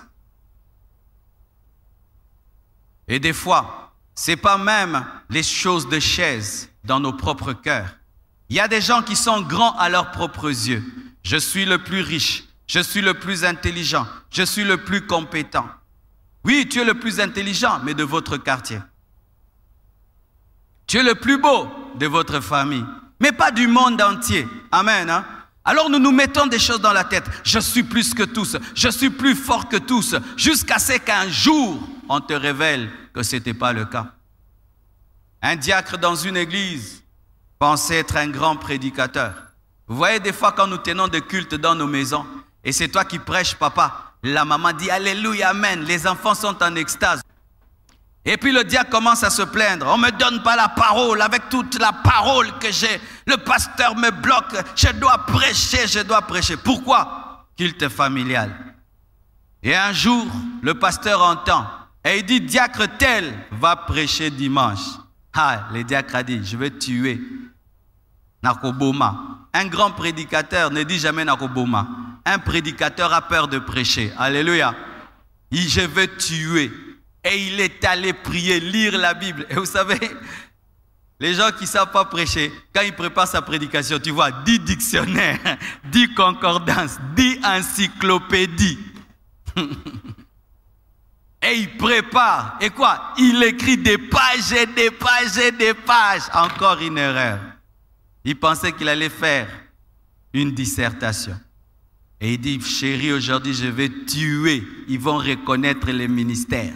Et des fois, ce n'est pas même les choses de chaise dans nos propres cœurs. Il y a des gens qui sont grands à leurs propres yeux. Je suis le plus riche, je suis le plus intelligent, je suis le plus compétent. Oui, tu es le plus intelligent, mais de votre quartier. Tu es le plus beau de votre famille, mais pas du monde entier. Amen, hein? Alors nous nous mettons des choses dans la tête. Je suis plus que tous, je suis plus fort que tous, jusqu'à ce qu'un jour, on te révèle que ce n'était pas le cas. Un diacre dans une église pensait être un grand prédicateur. Vous voyez, des fois, quand nous tenons des cultes dans nos maisons, et c'est toi qui prêches, papa, la maman dit Alléluia, Amen. Les enfants sont en extase. Et puis le diacre commence à se plaindre. On ne me donne pas la parole. Avec toute la parole que j'ai, le pasteur me bloque. Je dois prêcher, je dois prêcher. Pourquoi? Culte familial. Et un jour, le pasteur entend. Et il dit, diacre tel va prêcher dimanche. Ah, le diacre a dit, je vais tuer Nakoboma. Un grand prédicateur ne dit jamais Nakoboma. Un prédicateur a peur de prêcher. Alléluia. Il dit, je vais tuer. Et il est allé prier, lire la Bible. Et vous savez, les gens qui ne savent pas prêcher, quand ils préparent sa prédication, tu vois, dix dictionnaires, dix concordances, dix encyclopédies. Et il prépare. Et quoi? Il écrit des pages et des pages et des pages. Encore une erreur. Il pensait qu'il allait faire une dissertation. Et il dit, chérie, aujourd'hui je vais tuer. Ils vont reconnaître les ministères.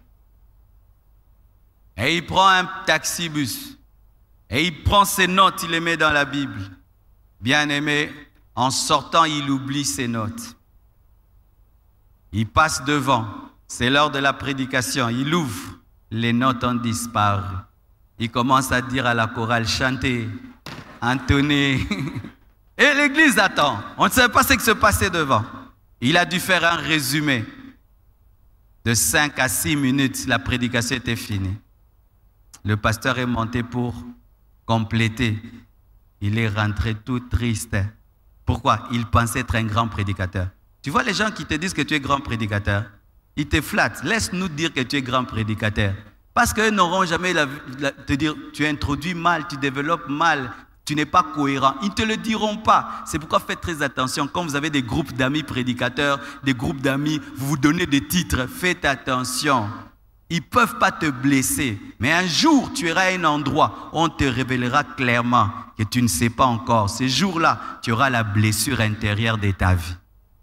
Et il prend un taxi-bus. Et il prend ses notes, il les met dans la Bible. Bien aimé, en sortant, il oublie ses notes. Il passe devant. C'est l'heure de la prédication. Il ouvre. Les notes ont disparu. Il commence à dire à la chorale, chantez, entonnez. Et l'église attend. On ne sait pas ce qui se passait devant. Il a dû faire un résumé. De cinq à six minutes, la prédication était finie. Le pasteur est monté pour compléter. Il est rentré tout triste. Pourquoi? Il pensait être un grand prédicateur. Tu vois les gens qui te disent que tu es grand prédicateur, ils te flattent. Laisse-nous dire que tu es grand prédicateur. Parce qu'eux n'auront jamais la, la, te dire tu introduis mal, tu développes mal, tu n'es pas cohérent. Ils ne te le diront pas. C'est pourquoi faites très attention. Quand vous avez des groupes d'amis prédicateurs, des groupes d'amis, vous vous donnez des titres, faites attention. Ils ne peuvent pas te blesser. Mais un jour, tu iras à un endroit où on te révélera clairement que tu ne sais pas encore. Ces jours-là, tu auras la blessure intérieure de ta vie.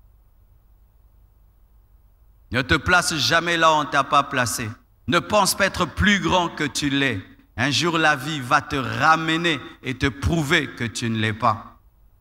Ne te place jamais là où on ne t'a pas placé. Ne pense pas être plus grand que tu l'es. Un jour, la vie va te ramener et te prouver que tu ne l'es pas.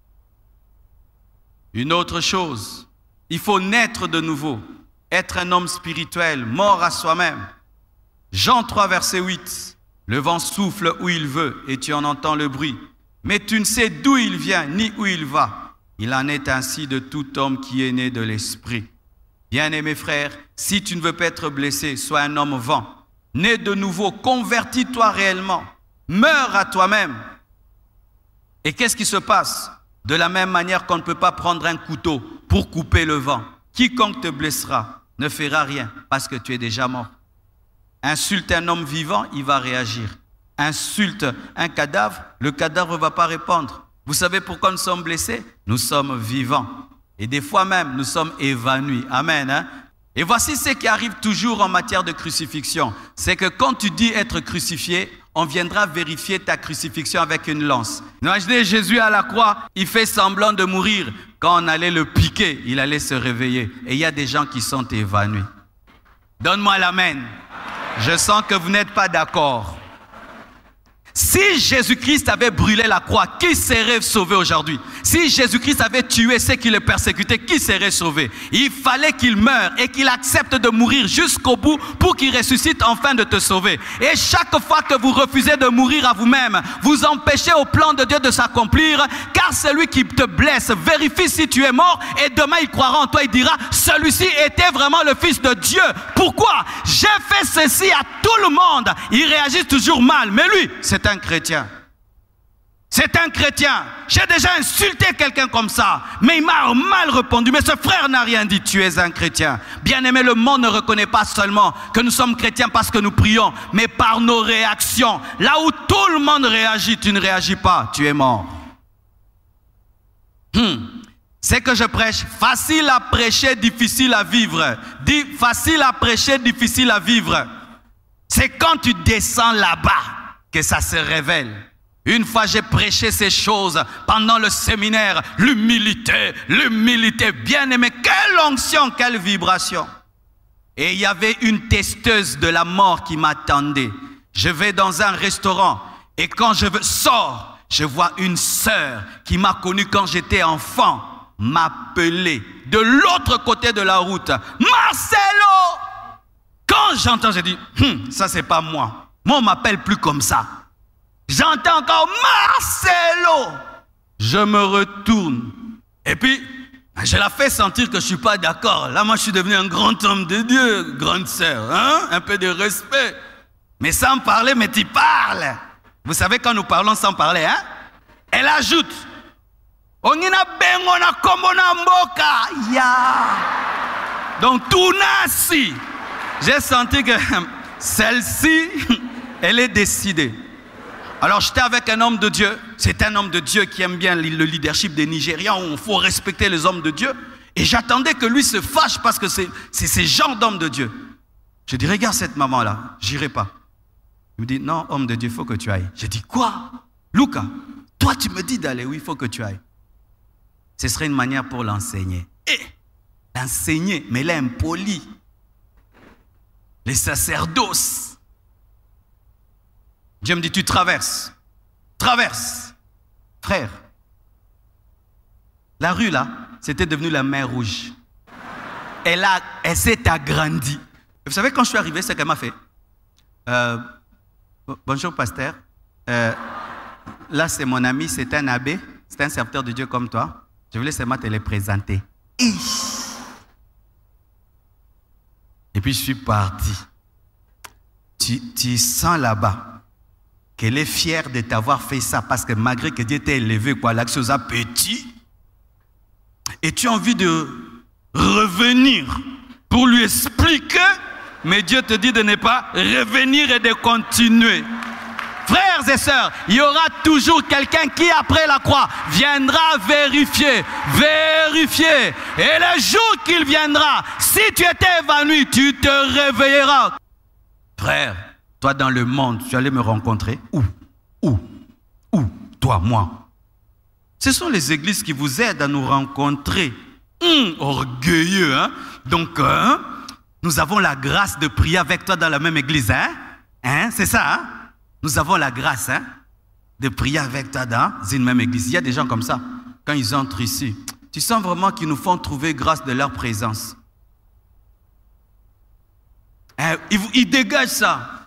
Une autre chose, il faut naître de nouveau. Être un homme spirituel, mort à soi-même. Jean trois, verset huit. Le vent souffle où il veut et tu en entends le bruit. Mais tu ne sais d'où il vient ni où il va. Il en est ainsi de tout homme qui est né de l'esprit. Bien-aimés frères, si tu ne veux pas être blessé, sois un homme vent. Né de nouveau, convertis-toi réellement. Meurs à toi-même. Et qu'est-ce qui se passe? De la même manière qu'on ne peut pas prendre un couteau pour couper le vent. Quiconque te blessera ne fera rien parce que tu es déjà mort. Insulte un homme vivant, il va réagir. Insulte un cadavre, le cadavre ne va pas répondre. Vous savez pourquoi nous sommes blessés? Nous sommes vivants. Et des fois même, nous sommes évanouis. Amen. Hein? Et voici ce qui arrive toujours en matière de crucifixion. C'est que quand tu dis être crucifié, on viendra vérifier ta crucifixion avec une lance. Imaginez Jésus à la croix, il fait semblant de mourir. Quand on allait le piquer, il allait se réveiller. Et il y a des gens qui sont évanouis. Donne-moi l'amen. Je sens que vous n'êtes pas d'accord. Si Jésus-Christ avait brûlé la croix, qui serait sauvé aujourd'hui? Si Jésus-Christ avait tué ceux qui le persécutaient, qui serait sauvé? Il fallait qu'il meure et qu'il accepte de mourir jusqu'au bout pour qu'il ressuscite enfin de te sauver. Et chaque fois que vous refusez de mourir à vous-même, vous empêchez au plan de Dieu de s'accomplir, car celui qui te blesse vérifie si tu es mort et demain il croira en toi, il dira celui-ci était vraiment le Fils de Dieu. Pourquoi? J'ai fait ceci à tout le monde. Il réagit toujours mal, mais lui, c'est un chrétien. C'est un chrétien. J'ai déjà insulté quelqu'un comme ça, mais il m'a mal répondu. Mais ce frère n'a rien dit. Tu es un chrétien. Bien-aimé, le monde ne reconnaît pas seulement que nous sommes chrétiens parce que nous prions, mais par nos réactions. Là où tout le monde réagit, tu ne réagis pas. Tu es mort. Hmm. C'est que je prêche. Facile à prêcher, difficile à vivre. Dis facile à prêcher, difficile à vivre. C'est quand tu descends là-bas que ça se révèle. Une fois j'ai prêché ces choses pendant le séminaire, l'humilité, l'humilité, bien aimé, quelle onction, quelle vibration. Et il y avait une testeuse de la mort qui m'attendait. Je vais dans un restaurant et quand je sors, je vois une sœur qui m'a connu quand j'étais enfant, m'appeler de l'autre côté de la route. Marcelo! Quand j'entends, je dis, hm, ça c'est pas moi. Moi, on ne m'appelle plus comme ça. J'entends encore Marcelo. Je me retourne. Et puis, je la fais sentir que je ne suis pas d'accord. Là, moi, je suis devenu un grand homme de Dieu, grande sœur. Hein? Un peu de respect. Mais sans parler, mais tu parles. Vous savez, quand nous parlons sans parler, hein? Elle ajoute. Onina bengona kombona mboka. Ya. Donc, tout nasi. J'ai senti que celle-ci, elle est décidée. Alors j'étais avec un homme de Dieu. C'est un homme de Dieu qui aime bien le leadership des Nigérians où il faut respecter les hommes de Dieu. Et j'attendais que lui se fâche parce que c'est ce genre d'homme de Dieu. Je dis, regarde cette maman-là, j'irai pas. Il me dit, non, homme de Dieu, il faut que tu ailles. Je dis, quoi? Lucas, toi tu me dis d'aller, oui, il faut que tu ailles. Ce serait une manière pour l'enseigner. Et l'enseigner, mais elle est impolie. Les sacerdoces. Dieu me dit, tu traverses. Traverse. Frère, la rue là, c'était devenu la mer Rouge. Elle, a, elle s'est agrandie. Vous savez, quand je suis arrivé, ce qu'elle m'a fait. Euh, bonjour, pasteur. Euh, là, c'est mon ami, c'est un abbé, c'est un serviteur de Dieu comme toi. Je voulais seulement te les présenter. Et puis, je suis parti. Tu, tu sens là-bas qu'elle est fière de t'avoir fait ça parce que malgré que Dieu t'a élevé, quoi, la chose a petit, et tu as envie de revenir pour lui expliquer, mais Dieu te dit de ne pas revenir et de continuer. Frères et sœurs, il y aura toujours quelqu'un qui, après la croix, viendra vérifier, vérifier. Et le jour qu'il viendra, si tu étais évanoui, tu te réveilleras. Frère, toi dans le monde, tu allais me rencontrer. Où? Où? Où? Toi, moi. Ce sont les églises qui vous aident à nous rencontrer. Hum, orgueilleux, hein? Donc, hein, nous avons la grâce de prier avec toi dans la même église, hein? Hein? C'est ça, hein? Nous avons la grâce, hein, de prier avec toi dans une même église. Il y a des gens comme ça, quand ils entrent ici, tu sens vraiment qu'ils nous font trouver grâce de leur présence. Hein, ils, ils dégagent ça.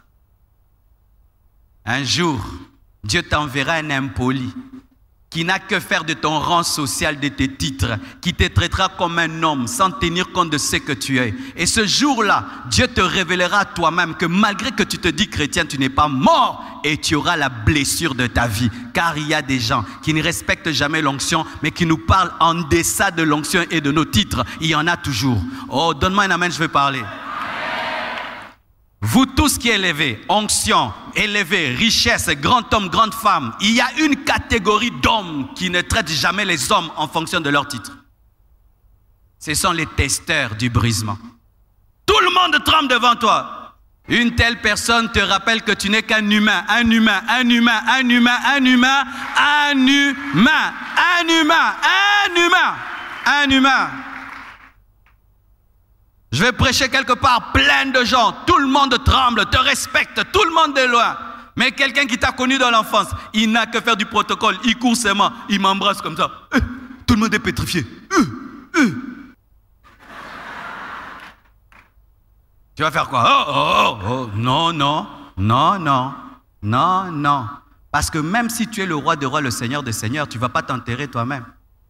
Un jour, Dieu t'enverra un impoli qui n'a que faire de ton rang social, de tes titres, qui te traitera comme un homme sans tenir compte de ce que tu es. Et ce jour-là, Dieu te révélera à toi-même que malgré que tu te dis chrétien, tu n'es pas mort et tu auras la blessure de ta vie. Car il y a des gens qui ne respectent jamais l'onction, mais qui nous parlent en deçà de l'onction et de nos titres. Il y en a toujours. Oh, donne-moi un amen, je vais parler. Vous tous qui élevez, onction, élevé, richesse, grand homme, grande femme, il y a une catégorie d'hommes qui ne traitent jamais les hommes en fonction de leur titre. Ce sont les testeurs du brisement. Tout le monde tremble devant toi. Une telle personne te rappelle que tu n'es qu'un humain, un humain, un humain, un humain, un humain, un humain, un humain, un humain, un humain. Je vais prêcher quelque part, plein de gens, tout le monde tremble, te respecte, tout le monde est loin. Mais quelqu'un qui t'a connu dans l'enfance, il n'a que faire du protocole, il court seulement, il m'embrasse comme ça. Euh, tout le monde est pétrifié. Euh, euh. Tu vas faire quoi? Oh, oh, oh, oh, non, non, non, non, non, non. Parce que même si tu es le roi des rois, le seigneur des seigneurs, tu ne vas pas t'enterrer toi-même.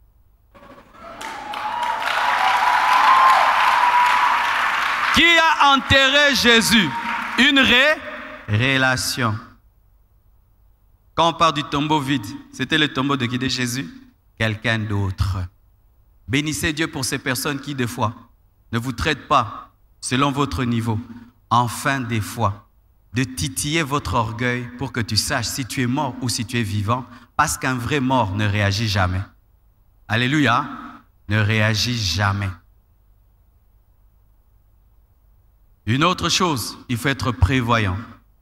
Qui a enterré Jésus? Une ré relation. Quand on parle du tombeau vide, c'était le tombeau de qui? De Jésus? Quelqu'un d'autre. Bénissez Dieu pour ces personnes qui, des fois, ne vous traitent pas selon votre niveau. Enfin, des fois, de titiller votre orgueil pour que tu saches si tu es mort ou si tu es vivant, parce qu'un vrai mort ne réagit jamais. Alléluia, ne réagit jamais. Une autre chose, il faut être prévoyant.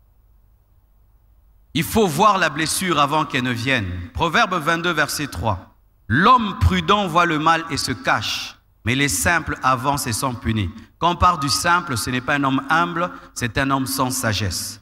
Il faut voir la blessure avant qu'elle ne vienne. Proverbe vingt-deux, verset trois. L'homme prudent voit le mal et se cache, mais les simples avancent et sont punis. Quand on parle du simple, ce n'est pas un homme humble, c'est un homme sans sagesse.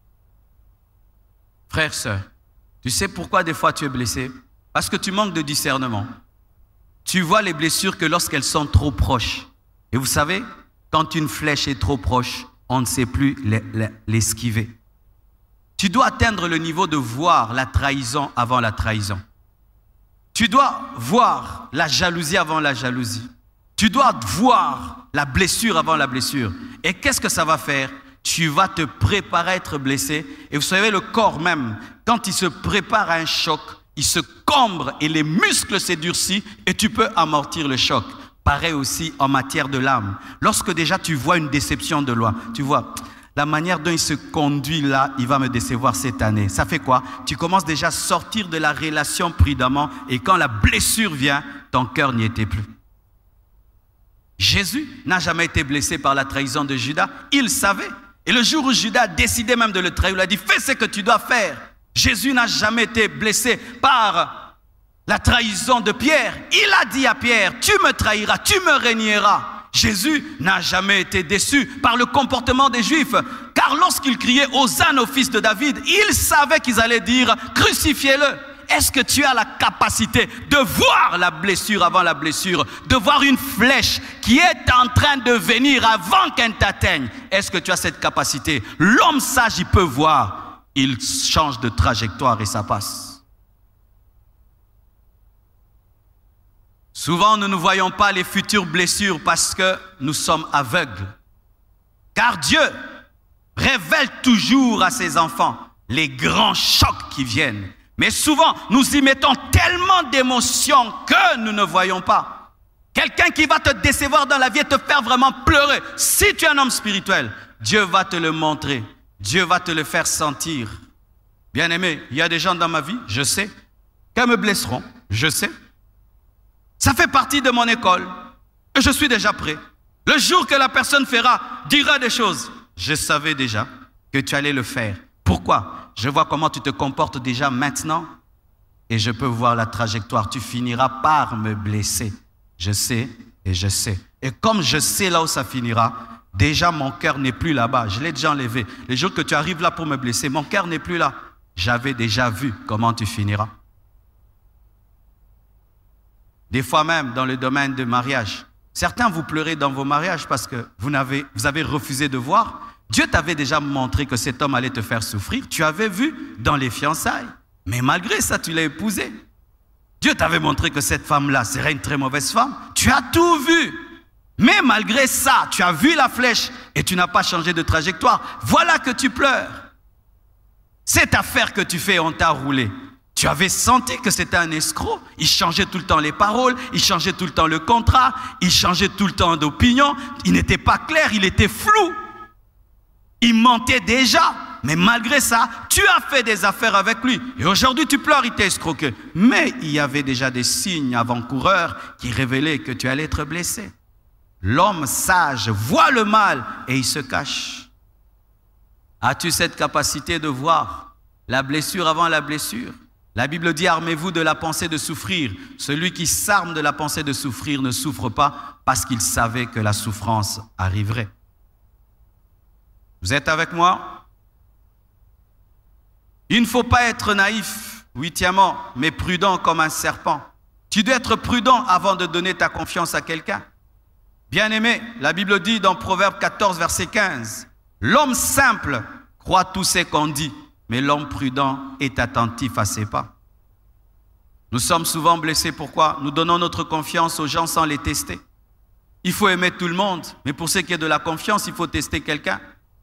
Frère, sœur, tu sais pourquoi des fois tu es blessé? Parce que tu manques de discernement. Tu vois les blessures que lorsqu'elles sont trop proches. Et vous savez, quand une flèche est trop proche, on ne sait plus l'esquiver. Tu dois atteindre le niveau de voir la trahison avant la trahison. Tu dois voir la jalousie avant la jalousie. Tu dois voir la blessure avant la blessure. Et qu'est-ce que ça va faire? Tu vas te préparer à être blessé. Et vous savez, le corps même, quand il se prépare à un choc, il se cambre et les muscles se durcissent et tu peux amortir le choc. Pareil aussi en matière de l'âme. Lorsque déjà tu vois une déception de loi, tu vois, la manière dont il se conduit là, il va me décevoir cette année. Ça fait quoi? Tu commences déjà à sortir de la relation prudemment et quand la blessure vient, ton cœur n'y était plus. Jésus n'a jamais été blessé par la trahison de Judas. Il savait. Et le jour où Judas a décidé même de le trahir, il a dit, fais ce que tu dois faire. Jésus n'a jamais été blessé par la trahison de Pierre. Il a dit à Pierre, tu me trahiras, tu me régneras. Jésus n'a jamais été déçu par le comportement des Juifs. Car lorsqu'il criait Hosanna au fils de David, il savait qu'ils allaient dire, crucifiez-le. Est-ce que tu as la capacité de voir la blessure avant la blessure, de voir une flèche qui est en train de venir avant qu'elle t'atteigne? Est-ce que tu as cette capacité? L'homme sage, il peut voir. Il change de trajectoire et ça passe. Souvent, nous ne voyons pas les futures blessures parce que nous sommes aveugles. Car Dieu révèle toujours à ses enfants les grands chocs qui viennent. Mais souvent, nous y mettons tellement d'émotions que nous ne voyons pas. Quelqu'un qui va te décevoir dans la vie et te faire vraiment pleurer. Si tu es un homme spirituel, Dieu va te le montrer. Dieu va te le faire sentir. Bien-aimé, il y a des gens dans ma vie, je sais, qui me blesseront, je sais. Ça fait partie de mon école et je suis déjà prêt. Le jour que la personne fera, dira des choses, je savais déjà que tu allais le faire. Pourquoi? Je vois comment tu te comportes déjà maintenant et je peux voir la trajectoire. Tu finiras par me blesser. Je sais et je sais. Et comme je sais là où ça finira, déjà mon cœur n'est plus là-bas. Je l'ai déjà enlevé. Les jours que tu arrives là pour me blesser, mon cœur n'est plus là. J'avais déjà vu comment tu finiras. Des fois même dans le domaine de mariage. Certains vous pleurez dans vos mariages parce que vous avez, vous avez refusé de voir. Dieu t'avait déjà montré que cet homme allait te faire souffrir. Tu avais vu dans les fiançailles. Mais malgré ça, tu l'as épousé. Dieu t'avait montré que cette femme-là serait une très mauvaise femme. Tu as tout vu. Mais malgré ça, tu as vu la flèche et tu n'as pas changé de trajectoire. Voilà que tu pleures. Cette affaire que tu fais, on t'a roulé. Tu avais senti que c'était un escroc. Il changeait tout le temps les paroles, il changeait tout le temps le contrat, il changeait tout le temps d'opinion. Il n'était pas clair, il était flou. Il mentait déjà, mais malgré ça, tu as fait des affaires avec lui. Et aujourd'hui, tu pleures, il t'a escroqué. Mais il y avait déjà des signes avant-coureurs qui révélaient que tu allais être blessé. L'homme sage voit le mal et il se cache. As-tu cette capacité de voir la blessure avant la blessure? La Bible dit, armez-vous de la pensée de souffrir. Celui qui s'arme de la pensée de souffrir ne souffre pas parce qu'il savait que la souffrance arriverait. Vous êtes avec moi? Il ne faut pas être naïf, huitièmement, mais prudent comme un serpent. Tu dois être prudent avant de donner ta confiance à quelqu'un. Bien-aimé, la Bible dit dans Proverbe quatorze, verset quinze, « L'homme simple croit tout ce qu'on dit, mais l'homme prudent est attentif à ses pas. » Nous sommes souvent blessés. Pourquoi? Nous donnons notre confiance aux gens sans les tester. Il faut aimer tout le monde, mais pour ce qui est de la confiance, il faut tester quelqu'un.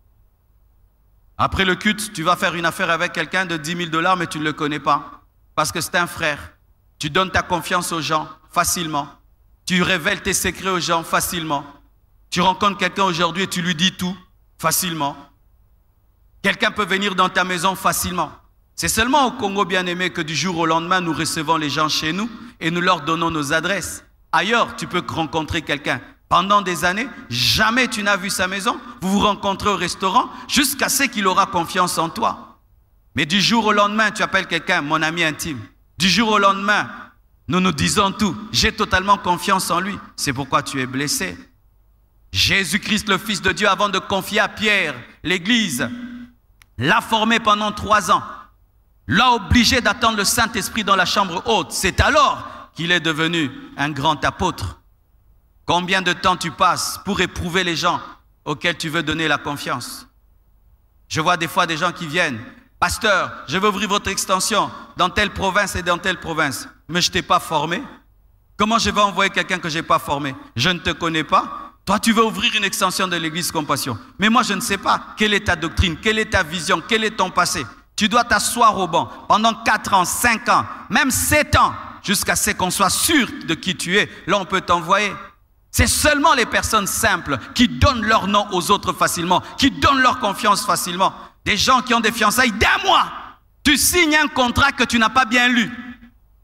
Après le culte, tu vas faire une affaire avec quelqu'un de dix mille dollars, mais tu ne le connais pas. Parce que c'est un frère. Tu donnes ta confiance aux gens facilement. Tu révèles tes secrets aux gens facilement. Tu rencontres quelqu'un aujourd'hui et tu lui dis tout facilement. Quelqu'un peut venir dans ta maison facilement. C'est seulement au Congo, bien-aimé, que du jour au lendemain, nous recevons les gens chez nous et nous leur donnons nos adresses. Ailleurs, tu peux rencontrer quelqu'un. Pendant des années, jamais tu n'as vu sa maison. Vous vous rencontrez au restaurant jusqu'à ce qu'il aura confiance en toi. Mais du jour au lendemain, tu appelles quelqu'un, mon ami intime. Du jour au lendemain, nous nous disons tout. J'ai totalement confiance en lui. C'est pourquoi tu es blessé. Jésus-Christ, le Fils de Dieu, avant de confier à Pierre l'Église, l'a formé pendant trois ans. L'a obligé d'attendre le Saint-Esprit dans la chambre haute. C'est alors qu'il est devenu un grand apôtre. Combien de temps tu passes pour éprouver les gens auxquels tu veux donner la confiance? Je vois des fois des gens qui viennent. Pasteur, je veux ouvrir votre extension dans telle province et dans telle province. Mais je ne t'ai pas formé. Comment je vais envoyer quelqu'un que je n'ai pas formé? Je ne te connais pas. Toi, tu veux ouvrir une extension de l'église Compassion. Mais moi, je ne sais pas quelle est ta doctrine, quelle est ta vision, quel est ton passé. Tu dois t'asseoir au banc pendant quatre ans, cinq ans, même sept ans, jusqu'à ce qu'on soit sûr de qui tu es. Là, on peut t'envoyer. C'est seulement les personnes simples qui donnent leur nom aux autres facilement, qui donnent leur confiance facilement. Des gens qui ont des fiançailles d'un mois. Tu signes un contrat que tu n'as pas bien lu.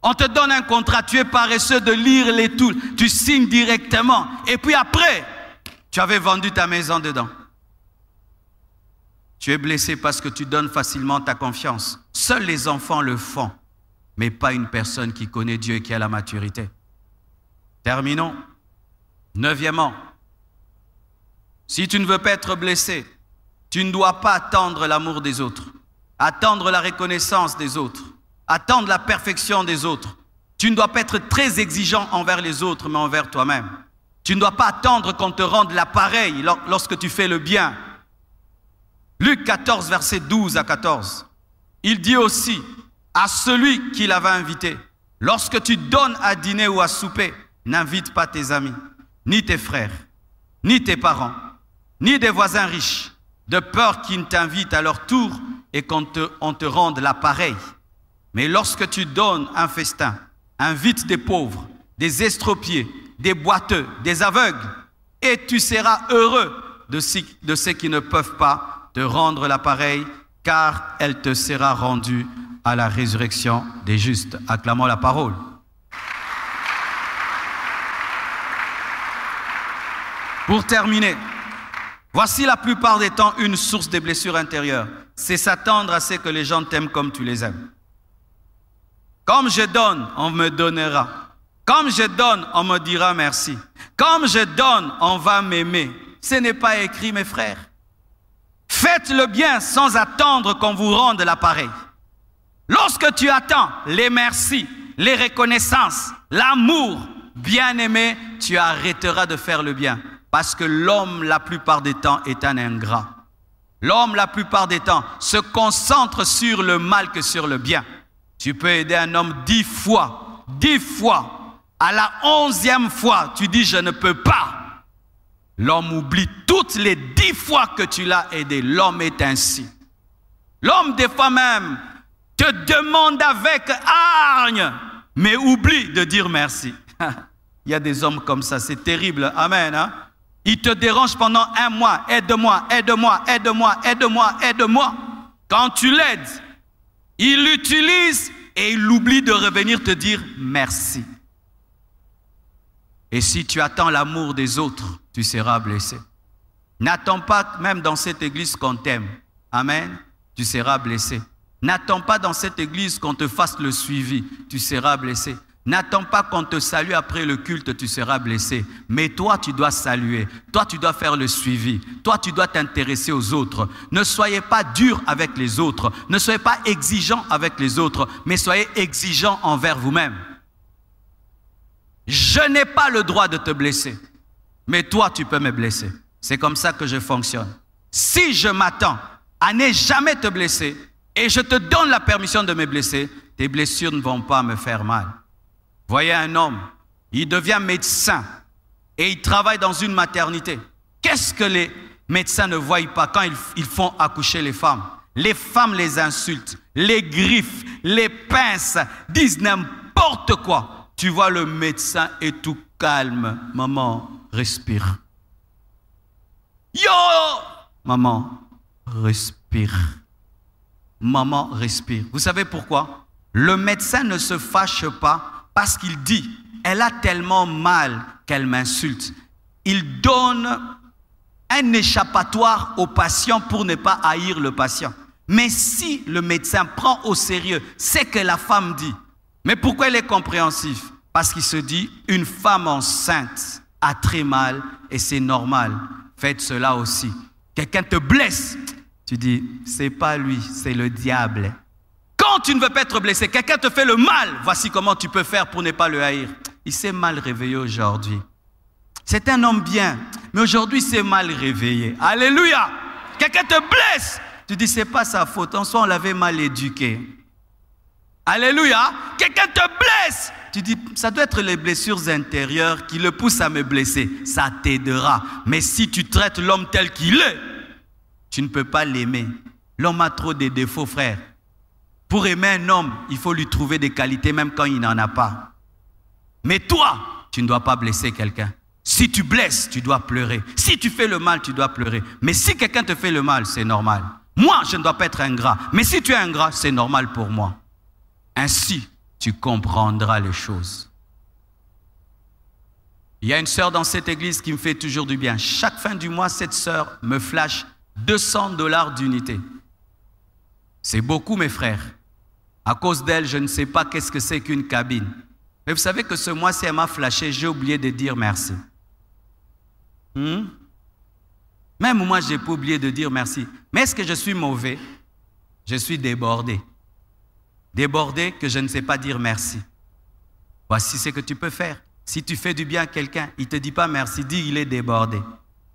On te donne un contrat, tu es paresseux de lire les tout, tu signes directement. Et puis après, tu avais vendu ta maison dedans. Tu es blessé parce que tu donnes facilement ta confiance. Seuls les enfants le font, mais pas une personne qui connaît Dieu et qui a la maturité. Terminons. Neuvièmement, si tu ne veux pas être blessé, tu ne dois pas attendre l'amour des autres, attendre la reconnaissance des autres, attendre la perfection des autres. Tu ne dois pas être très exigeant envers les autres, mais envers toi-même. Tu ne dois pas attendre qu'on te rende l'appareil lorsque tu fais le bien. Luc quatorze, verset douze à quatorze. Il dit aussi à celui qui l'avait invité, lorsque tu donnes à dîner ou à souper, n'invite pas tes amis, ni tes frères, ni tes parents, ni des voisins riches, de peur qu'ils ne t'invitent à leur tour et qu'on te, on te rende l'appareil. Mais lorsque tu donnes un festin, invite des pauvres, des estropiés, des boiteux, des aveugles, et tu seras heureux de, si, de ceux qui ne peuvent pas te rendre l'appareil, car elle te sera rendue à la résurrection des justes. Acclamons la parole. Pour terminer, voici la plupart des temps une source de blessures intérieures. C'est s'attendre à ce que les gens t'aiment comme tu les aimes. Comme je donne, on me donnera. Comme je donne, on me dira merci. Comme je donne, on va m'aimer. Ce n'est pas écrit, mes frères. Faites le bien sans attendre qu'on vous rende l'appareil. Lorsque tu attends les merci, les reconnaissances, l'amour, bien-aimé, tu arrêteras de faire le bien. Parce que l'homme, la plupart des temps, est un ingrat. L'homme, la plupart des temps, se concentre sur le mal que sur le bien. Tu peux aider un homme dix fois, dix fois. À la onzième fois, tu dis « je ne peux pas ». L'homme oublie toutes les dix fois que tu l'as aidé. L'homme est ainsi. L'homme, des fois même, te demande avec hargne, mais oublie de dire merci. Il y a des hommes comme ça, c'est terrible. Amen. Hein? Il te dérange pendant un mois. Aide-moi, aide-moi, aide-moi, aide-moi, aide-moi. Quand tu l'aides, il l'utilise et il oublie de revenir te dire merci. Et si tu attends l'amour des autres, tu seras blessé. N'attends pas, même dans cette église, qu'on t'aime. Amen. Tu seras blessé. N'attends pas dans cette église qu'on te fasse le suivi. Tu seras blessé. N'attends pas qu'on te salue après le culte, tu seras blessé. Mais toi, tu dois saluer. Toi, tu dois faire le suivi. Toi, tu dois t'intéresser aux autres. Ne soyez pas dur avec les autres. Ne soyez pas exigeant avec les autres, mais soyez exigeant envers vous-même. Je n'ai pas le droit de te blesser, mais toi, tu peux me blesser. C'est comme ça que je fonctionne. Si je m'attends à ne jamais te blesser et je te donne la permission de me blesser, tes blessures ne vont pas me faire mal. Voyez un homme, il devient médecin et il travaille dans une maternité. Qu'est-ce que les médecins ne voient pas quand ils, ils font accoucher les femmes? Les femmes les insultent, les griffent, les pincent, disent n'importe quoi. Tu vois, le médecin est tout calme. Maman, respire. Yo! Maman, respire. Maman, respire. Vous savez pourquoi? Le médecin ne se fâche pas parce qu'il dit, elle a tellement mal qu'elle m'insulte. Il donne un échappatoire au patient pour ne pas haïr le patient. Mais si le médecin prend au sérieux ce que la femme dit, mais pourquoi il est compréhensif? Parce qu'il se dit, une femme enceinte a très mal et c'est normal. Faites cela aussi. Quelqu'un te blesse, tu dis, c'est pas lui, c'est le diable. Quand tu ne veux pas être blessé, quelqu'un te fait le mal, voici comment tu peux faire pour ne pas le haïr. Il s'est mal réveillé aujourd'hui. C'est un homme bien, mais aujourd'hui il s'est mal réveillé. Alléluia! Quelqu'un te blesse, tu dis, c'est pas sa faute, en soi on l'avait mal éduqué. Alléluia! Quelqu'un te blesse, tu dis, ça doit être les blessures intérieures qui le poussent à me blesser. Ça t'aidera. Mais si tu traites l'homme tel qu'il est, tu ne peux pas l'aimer. L'homme a trop de défauts, frère. Pour aimer un homme, il faut lui trouver des qualités même quand il n'en a pas. Mais toi, tu ne dois pas blesser quelqu'un. Si tu blesses, tu dois pleurer. Si tu fais le mal, tu dois pleurer. Mais si quelqu'un te fait le mal, c'est normal. Moi, je ne dois pas être ingrat. Mais si tu es ingrat, c'est normal pour moi. Ainsi, tu comprendras les choses. Il y a une sœur dans cette église qui me fait toujours du bien. Chaque fin du mois, cette sœur me flash deux cents dollars d'unité. C'est beaucoup, mes frères. À cause d'elle, je ne sais pas qu'est-ce que c'est qu'une cabine. Mais vous savez que ce mois-ci, elle m'a flashé, j'ai oublié de dire merci. Hmm? Même moi, je n'ai pas oublié de dire merci. Mais est-ce que je suis mauvais? Je suis débordé. Débordé que je ne sais pas dire merci. Voici ce que tu peux faire. Si tu fais du bien à quelqu'un, il ne te dit pas merci, dis il est débordé.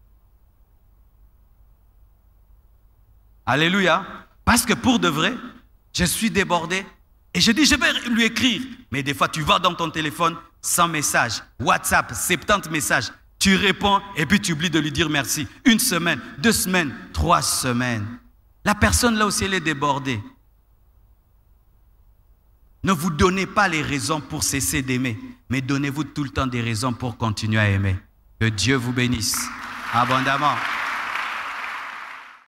Alléluia. Parce que pour de vrai, je suis débordé et je dis je vais lui écrire. Mais des fois, tu vas dans ton téléphone sans message. WhatsApp, soixante-dix messages. Tu réponds et puis tu oublies de lui dire merci. Une semaine, deux semaines, trois semaines. La personne là aussi, elle est débordée. Ne vous donnez pas les raisons pour cesser d'aimer, mais donnez-vous tout le temps des raisons pour continuer à aimer. Que Dieu vous bénisse abondamment.